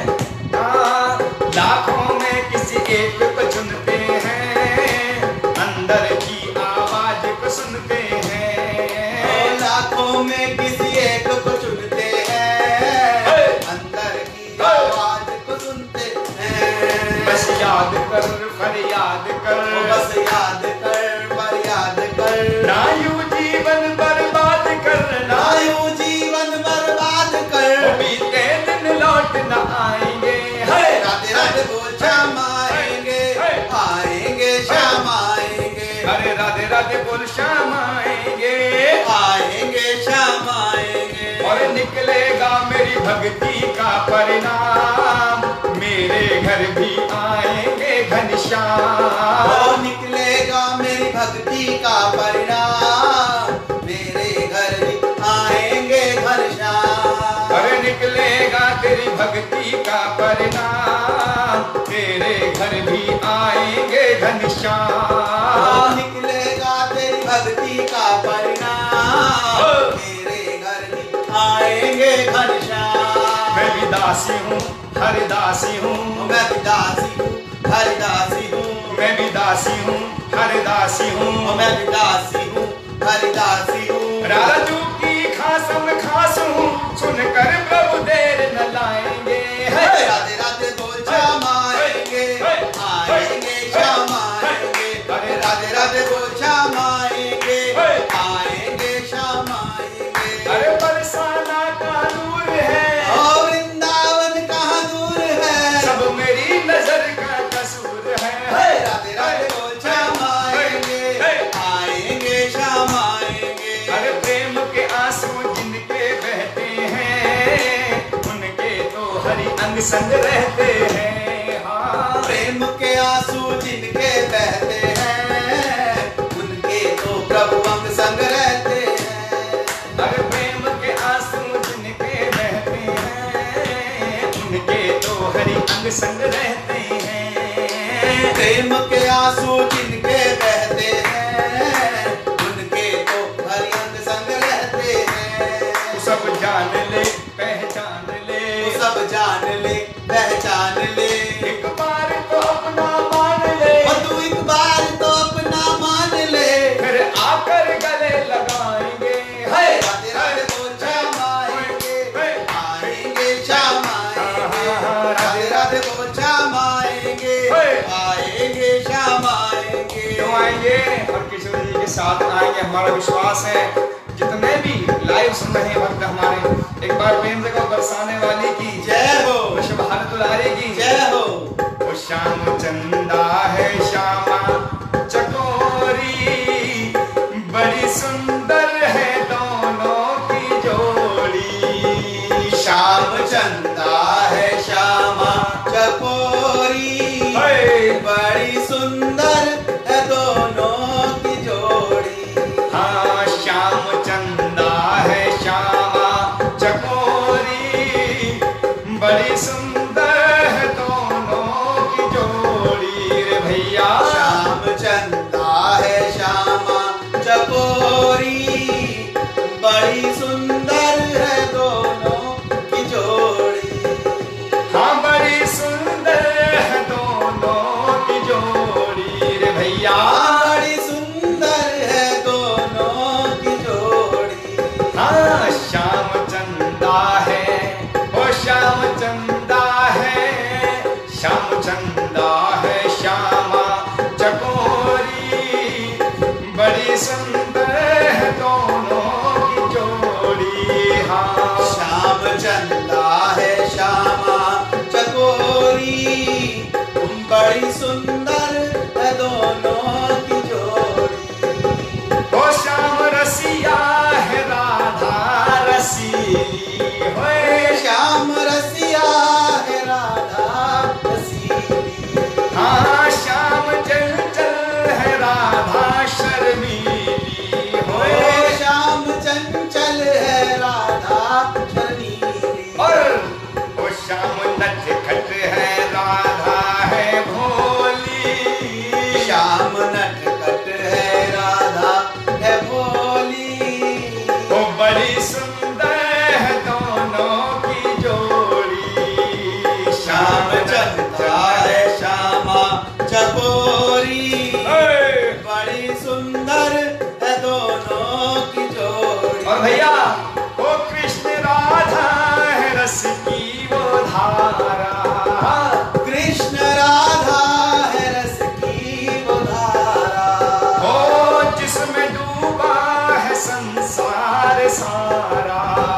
लाखों में किसी एक को चुनते हैं, अंदर की आवाज को सुनते हैं। लाखों में किसी एक को चुनते हैं, अंदर की आवाज को सुनते हैं। बस याद कर फरियाद कर, बस याद कर फरियाद कर। ना यूं जीवन बर्बाद कर, ना यूं जीवन बर्बाद कर, बीते दिन लौट न आएंगे। राधे राधे बोल श्याम आएंगे, आएंगे श्याम आएंगे। अरे राधे राधे बोल श्याम आएंगे, आएंगे श्याम आएंगे। और निकलेगा मेरी भक्ति का परिणाम, मेरे घर भी आएंगे घनश्याम। और निकलेगा मेरी भक्ति का परिणाम, मेरे घर भी आएंगे घनश्याम। अरे निकलेगा तेरी भक्ति का परिणाम, तेरे घर भी आएंगे घनश्याम। निकलेगा तेरी भक्ति का परिणाम, मेरे घर भी आएंगे घनश्याम। मैं भी दासी हूँ हरिदासी हूँ, मैं भी दासी हूँ हरिदासी हूँ। मैं भी दासी हूँ हरिदासी हूँ, मैं भी दासी हूँ हरिदासी हूँ। राजू की खासम खास हूँ, सुनकर प्रभु देर न लाएंगे। राधे राधे बोल श्याम आएंगे, आएंगे श्याम आएंगे। अरे राधे राधे बोल श्याम आएंगे, आएंगे श्याम आएंगे। अरे बरसाना का दूर है, और वृंदावन कहाँ दूर है, सब मेरी नजर का कसूर है। राधे राधे बोल श्याम आएंगे, आएंगे श्याम आएंगे। अरे प्रेम के आंसू जिनके बहते हैं, उनके तो हरि अंग संग रहते हैं। हाँ, प्रेम के आंसू जिनके बहते हैं, उनके तो प्रभु अंग संग रहते हैं। अरे प्रेम के आंसू जिनके बहते हैं, उनके तो हरि अंग संग रहते हैं। प्रेम के आंसू जिनके बहते हैं, उनके तो हरि अंग संग रहते हैं। तू सब जान ले पहचान ले, तू सब जान ले पहचान ले, एक बार तो अपना मान ले, और तू एक बार तो अपना मान ले। फिर आकर गले लगाएंगे। राधे राधे बोल श्याम आएंगे, आएंगे श्याम आएंगे। राधे राधे बोल श्याम आएंगे, आएंगे श्याम आएंगे। क्यों आएंगे? और किशोर जी के साथ आएंगे, हमारा विश्वास है। जितने भी लाइव सुन रहे हैं भक्त हमारे, एक बार प्रेम से कहो बरसाने वाली की जय हो, विश्वभारत दुलारे की जय हो। वो श्याम चंदा है श्यामा चकोरी, बड़ी सुंदर है दोनों की जोड़ी। श्याम चंदा है श्यामा चकोरी, बड़ी सुंदर है दोनों की जोड़ी। हाँ, श्याम चंदा है श्यामा चकोरी, बड़ी सुंदर है दोनों की जोड़ी। रे भैया श्याम चंदा है श्यामा चकोरी, बड़ी सुंदर है चंदा है श्यामा चकोरी, बड़ी सुंदर है दोनों की जोड़ी। ओ श्याम रसिया है राधा रसीली, होए श्याम रसिया है राधा रसीली। हाँ श्याम चंचल है राधा शर्मीली, होए श्याम चंचल है राधा शर्मीली। और ओ श्याम नटखट है राधा है भोली, श्याम नटखट है राधा है भोली। ओ बड़ी सुंदर है दोनों की जोड़ी। श्याम चंदा है श्यामा चकोरी, बड़ी सुंदर है दोनों की जोड़ी। और भैया ओ कृष्ण राधा है रस की वो धारा, कृष्ण राधा है रस की वो धारा। ओ जिसमें डूबा है संसार सारा,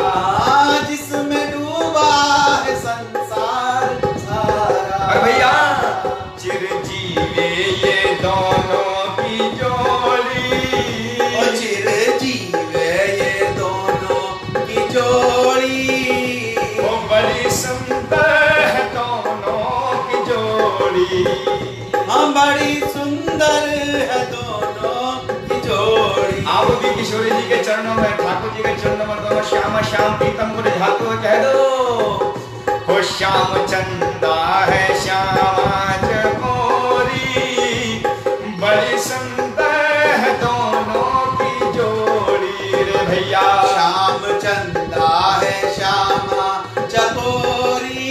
जिसमें डूबा है संसार सारा। और भैया चिरजीवे ये दोनों की जोड़ी। ओ चिरजीवे ये दोनों की जोड़ी। ओ बड़ी सुंदर है दोनों की जोड़ी। हम बड़ी सुंदर है दोनों की जोड़ी। आप भी किशोरी जी के चरणों में, ठाकुर जी के चरणों में दोनों श्यामा श्याम प्रीतम को रिझाते हुए कह दो, हो श्याम चंदा है श्यामा चकोरी, बड़ी सुंदर है दोनों की जोड़ी। रे भैया श्याम चंदा है श्यामा चकोरी,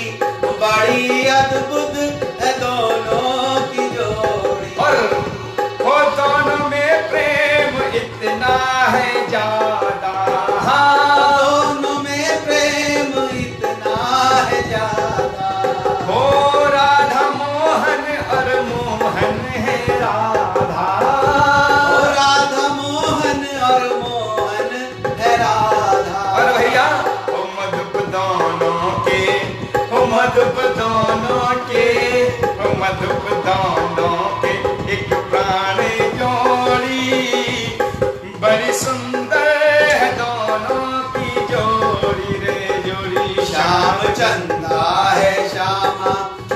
बड़ी अद्भुत है दोनों की जोड़ी। और वो दोनों में प्रेम इतना है ज्यादा, दोनों में प्रेम इतना है ज्यादा। हो राधा मोहन और मोहन है राधा, ओ राधा मोहन और मोहन है राधा। और भैया ओ मधुप दोनों के, ओ मधुप दोनों के, ओ मधुप दोनों के एक प्राण जोड़ी। बड़ी सुंदर है दोनों की जोड़ी। रे जोड़ी श्याम चंदा है श्यामा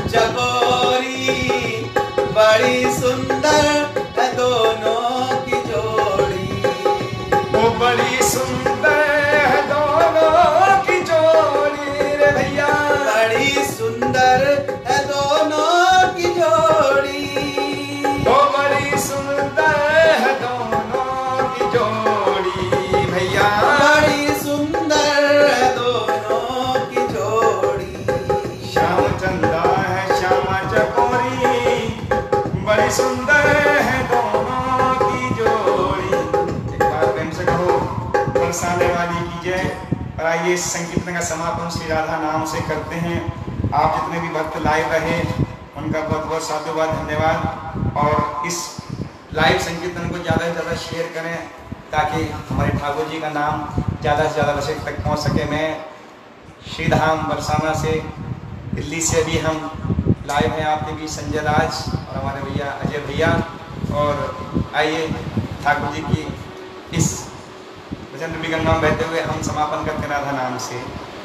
चकोरी, बड़ी सुंदर है दोनों की जोड़ी। वो बड़ी सुंदर है दोनों की जोड़ी। रे भैया बड़ी सुंदर है दोनों की जोड़ी। वो बड़ी सुंदर है दोनों की जोड़ी। भैया बड़ी सुंदर है दोनों की जोड़ी। श्याम चंदा है श्यामा चकोरी, बड़ी सुंदर है दोनों की जोड़ी। एक बार प्रेम से कहो बरसाने वाली की जय। और आइए इस संकीर्तन का समापन श्री राधा नाम से करते हैं। आप जितने भी भक्त लाइव रहे उनका बहुत बहुत साधुवाद, धन्यवाद। और इस लाइव संकीर्तन को ज़्यादा से ज़्यादा शेयर करें ताकि हमारे ठाकुर जी का नाम ज़्यादा से ज़्यादा रसिक तक पहुंच सके। मैं श्रीधाम बरसाना से, दिल्ली से भी हम लाइव हैं आपके बीच, संजय राज और हमारे भैया अजय भैया। और आइए ठाकुर जी की इस भजन रूपी गंगा में बहते हुए हम समापन करते राधा नाम से।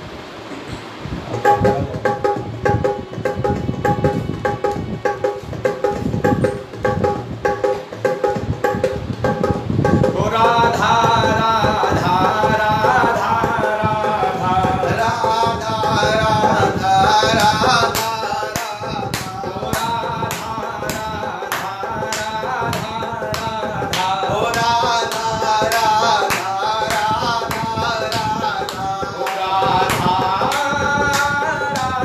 ओ राधा राधा राधा राधा राधा राधा राधा ओ राधा राधा राधा ओ राधा राधा राधा राधा। ओ राधा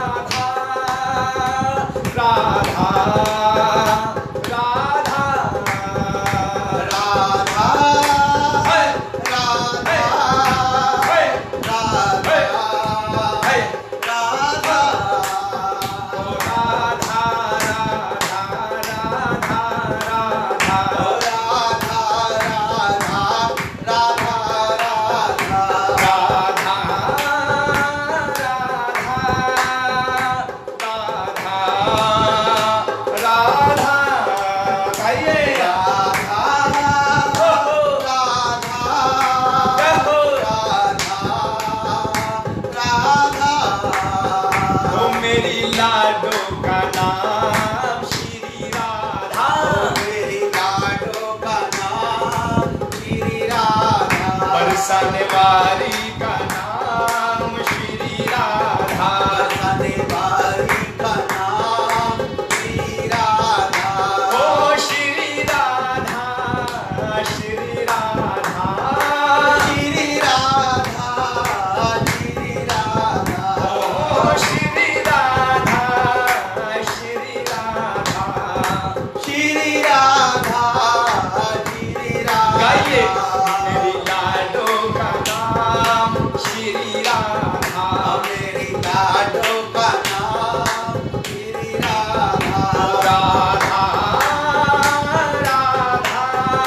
मेरी लाडो का नाम श्री राधा, मेरी लाडो का नाम श्री राधा, बरसाने वाली का नाम श्री राधा, बरसाने वाली का नाम श्री राधा। ओ श्री राधा, श्री राधा, श्री राधा, श्री राधा, ओ श्री राधा, श्री राधा, श्री राधा, श्री राधा। गाइए मेरी लाडो का नाम श्री राधा, मेरी लाडो का नाम श्री राधा, राधा राधा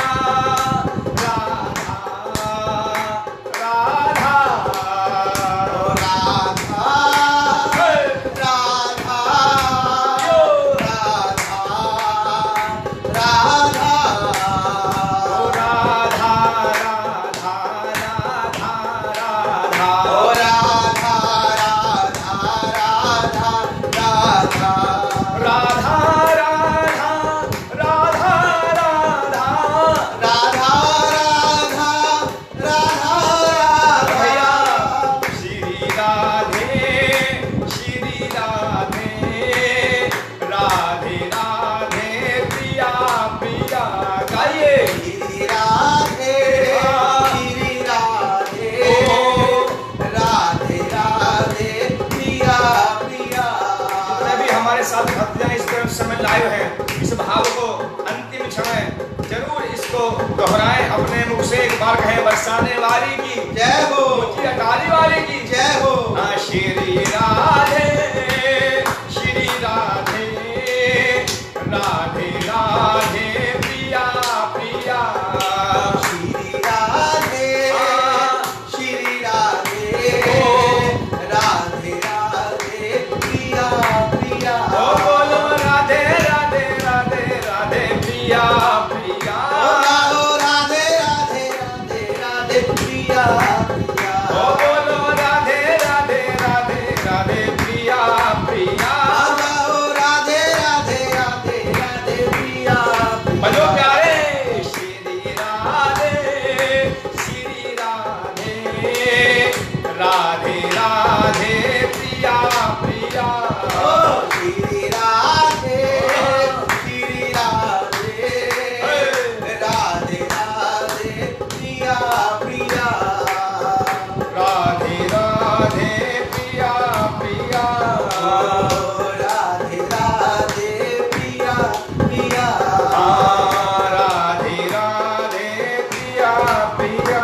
राधा राधा, श्री राधे श्री राधे, राधे राधे प्रिया प्रिया, गाइए जितने भी हमारे साथ भक्तजन इस समय लाइव हैं, इस भाव को अंतिम क्षण जरूर इसको दोहराएं, अपने मुख से एक बार कहें बरसाने वाली की जय हो, ऊंची अटारी वाली की जय हो। हाँ, श्री राधे श्री राधे, राधे राधे प्रिया प्रिया, श्री राधे, श्री राधे, राधे राधे प्रिया प्रिया। ओ बोलो राधे राधे राधे राधे प्रिया प्रिया, ओ राधे राधे राधे राधे प्रिया प्रिया। ओ बोलो राधे राधे राधे राधे प्रिया प्रिया, ओ राधे राधे राधे राधे प्रिया प्रिया। बोलो प्यारे श्री राधे श्री राधे, राधे राधे प्रिया प्रिया, ओ श्री राधे, श्री राधे, राधे राधे प्रिया प्रिया। राधे राधे प्रिया प्रिया, ओ राधे राधे प्रिया प्रिया। राधे राधे प्रिया प्रिया,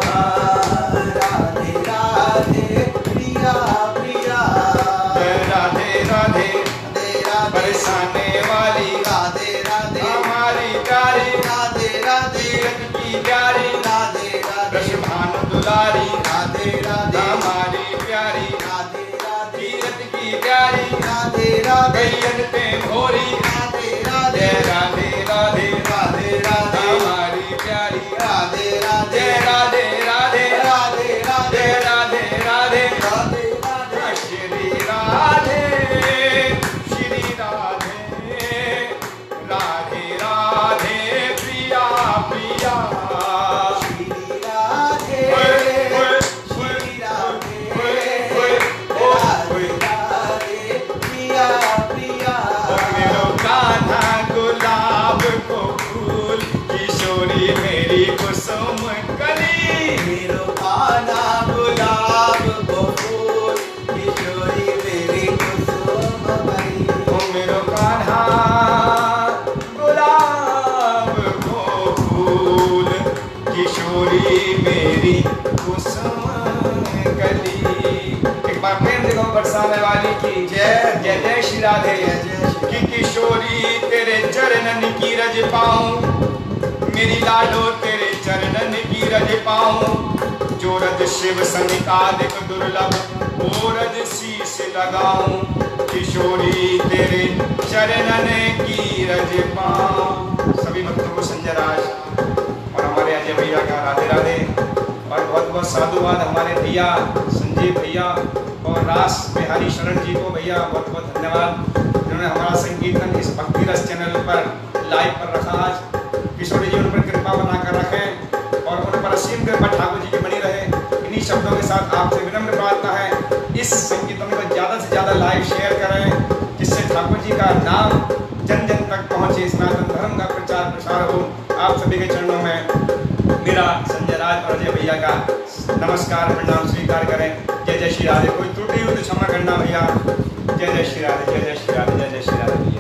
राधे राधे प्रिया प्रिया। राधे राधे राधे राधे बरसाने वाली राधे राधे हमारी प्यारी, राधे राधे तीरथ की प्यारी, राधे राधे रसभान दुलारी, राधे राधे हमारी प्यारी, राधे राधे तीरथ की प्यारी, राधे राधे गैयन पे भोरी, राधे राधे जय राधे राधे राधे राधे हमारी प्यारी, राधे राधे जय राधे राधे राधे राधे जय राधे राधे, राधे राधे श्री राधे श्री राधे, राधे राधे प्रिया प्रिया, श्री राधे, श्री राधे, राधे राधे प्रिया प्रिया। मेरो कान्हा गुलाब को फूल, किशोरी मेरी कुसुम कली, मेरो कान्हा गुलाब को फूल, किशोरी मेरी कुसुम कली। ओ मेरो कान्हा गुलाब को फूल, किशोरी मेरी कुसुम कली। एक बार प्रेम देखो बरसाने वाली की जय, जय जय श्री राधे, कि किशोरी तेरे चरणन की रज पाऊं, मेरी लाडो तेरे चरणन की रज पाऊं, जो रज शिव सनिकादिक दुर्लभ, वो रज शीश लगाऊं, किशोरी तेरे चरणन की रज पाऊं। सभी भक्तों को संजय राज और हमारे अजय भैया का राधे राधे, और बहुत बहुत साधुवाद हमारे भैया संजय भैया और रास बिहारी शरण जी को भैया बहुत बहुत धन्यवाद, जिन्होंने हमारा संकीर्तन इस भक्ति रस चैनल पर लाइव पर रखा। आज किशोर जी उन पर कृपा बनाकर रखें और उन पर असीम कृपा ठाकुर जी की बनी रहे। इन्हीं शब्दों के साथ आपसे विनम्र प्रार्थना है, इस संकीर्तन को ज़्यादा से ज़्यादा लाइव शेयर करें, जिससे ठाकुर जी का नाम जन जन तक पहुँचे, सनातन धर्म का प्रचार प्रसार हो। आप सभी के चरणों में मेरा संजय राज और अजय भैया का नमस्कार प्रणाम स्वीकार करें। जय जय श्री राधे। कोई त्रुटि हो तो क्षमा करना भैया। जय जय श्री राधे, जय जय श्री राधे, जय जय श्री राधे।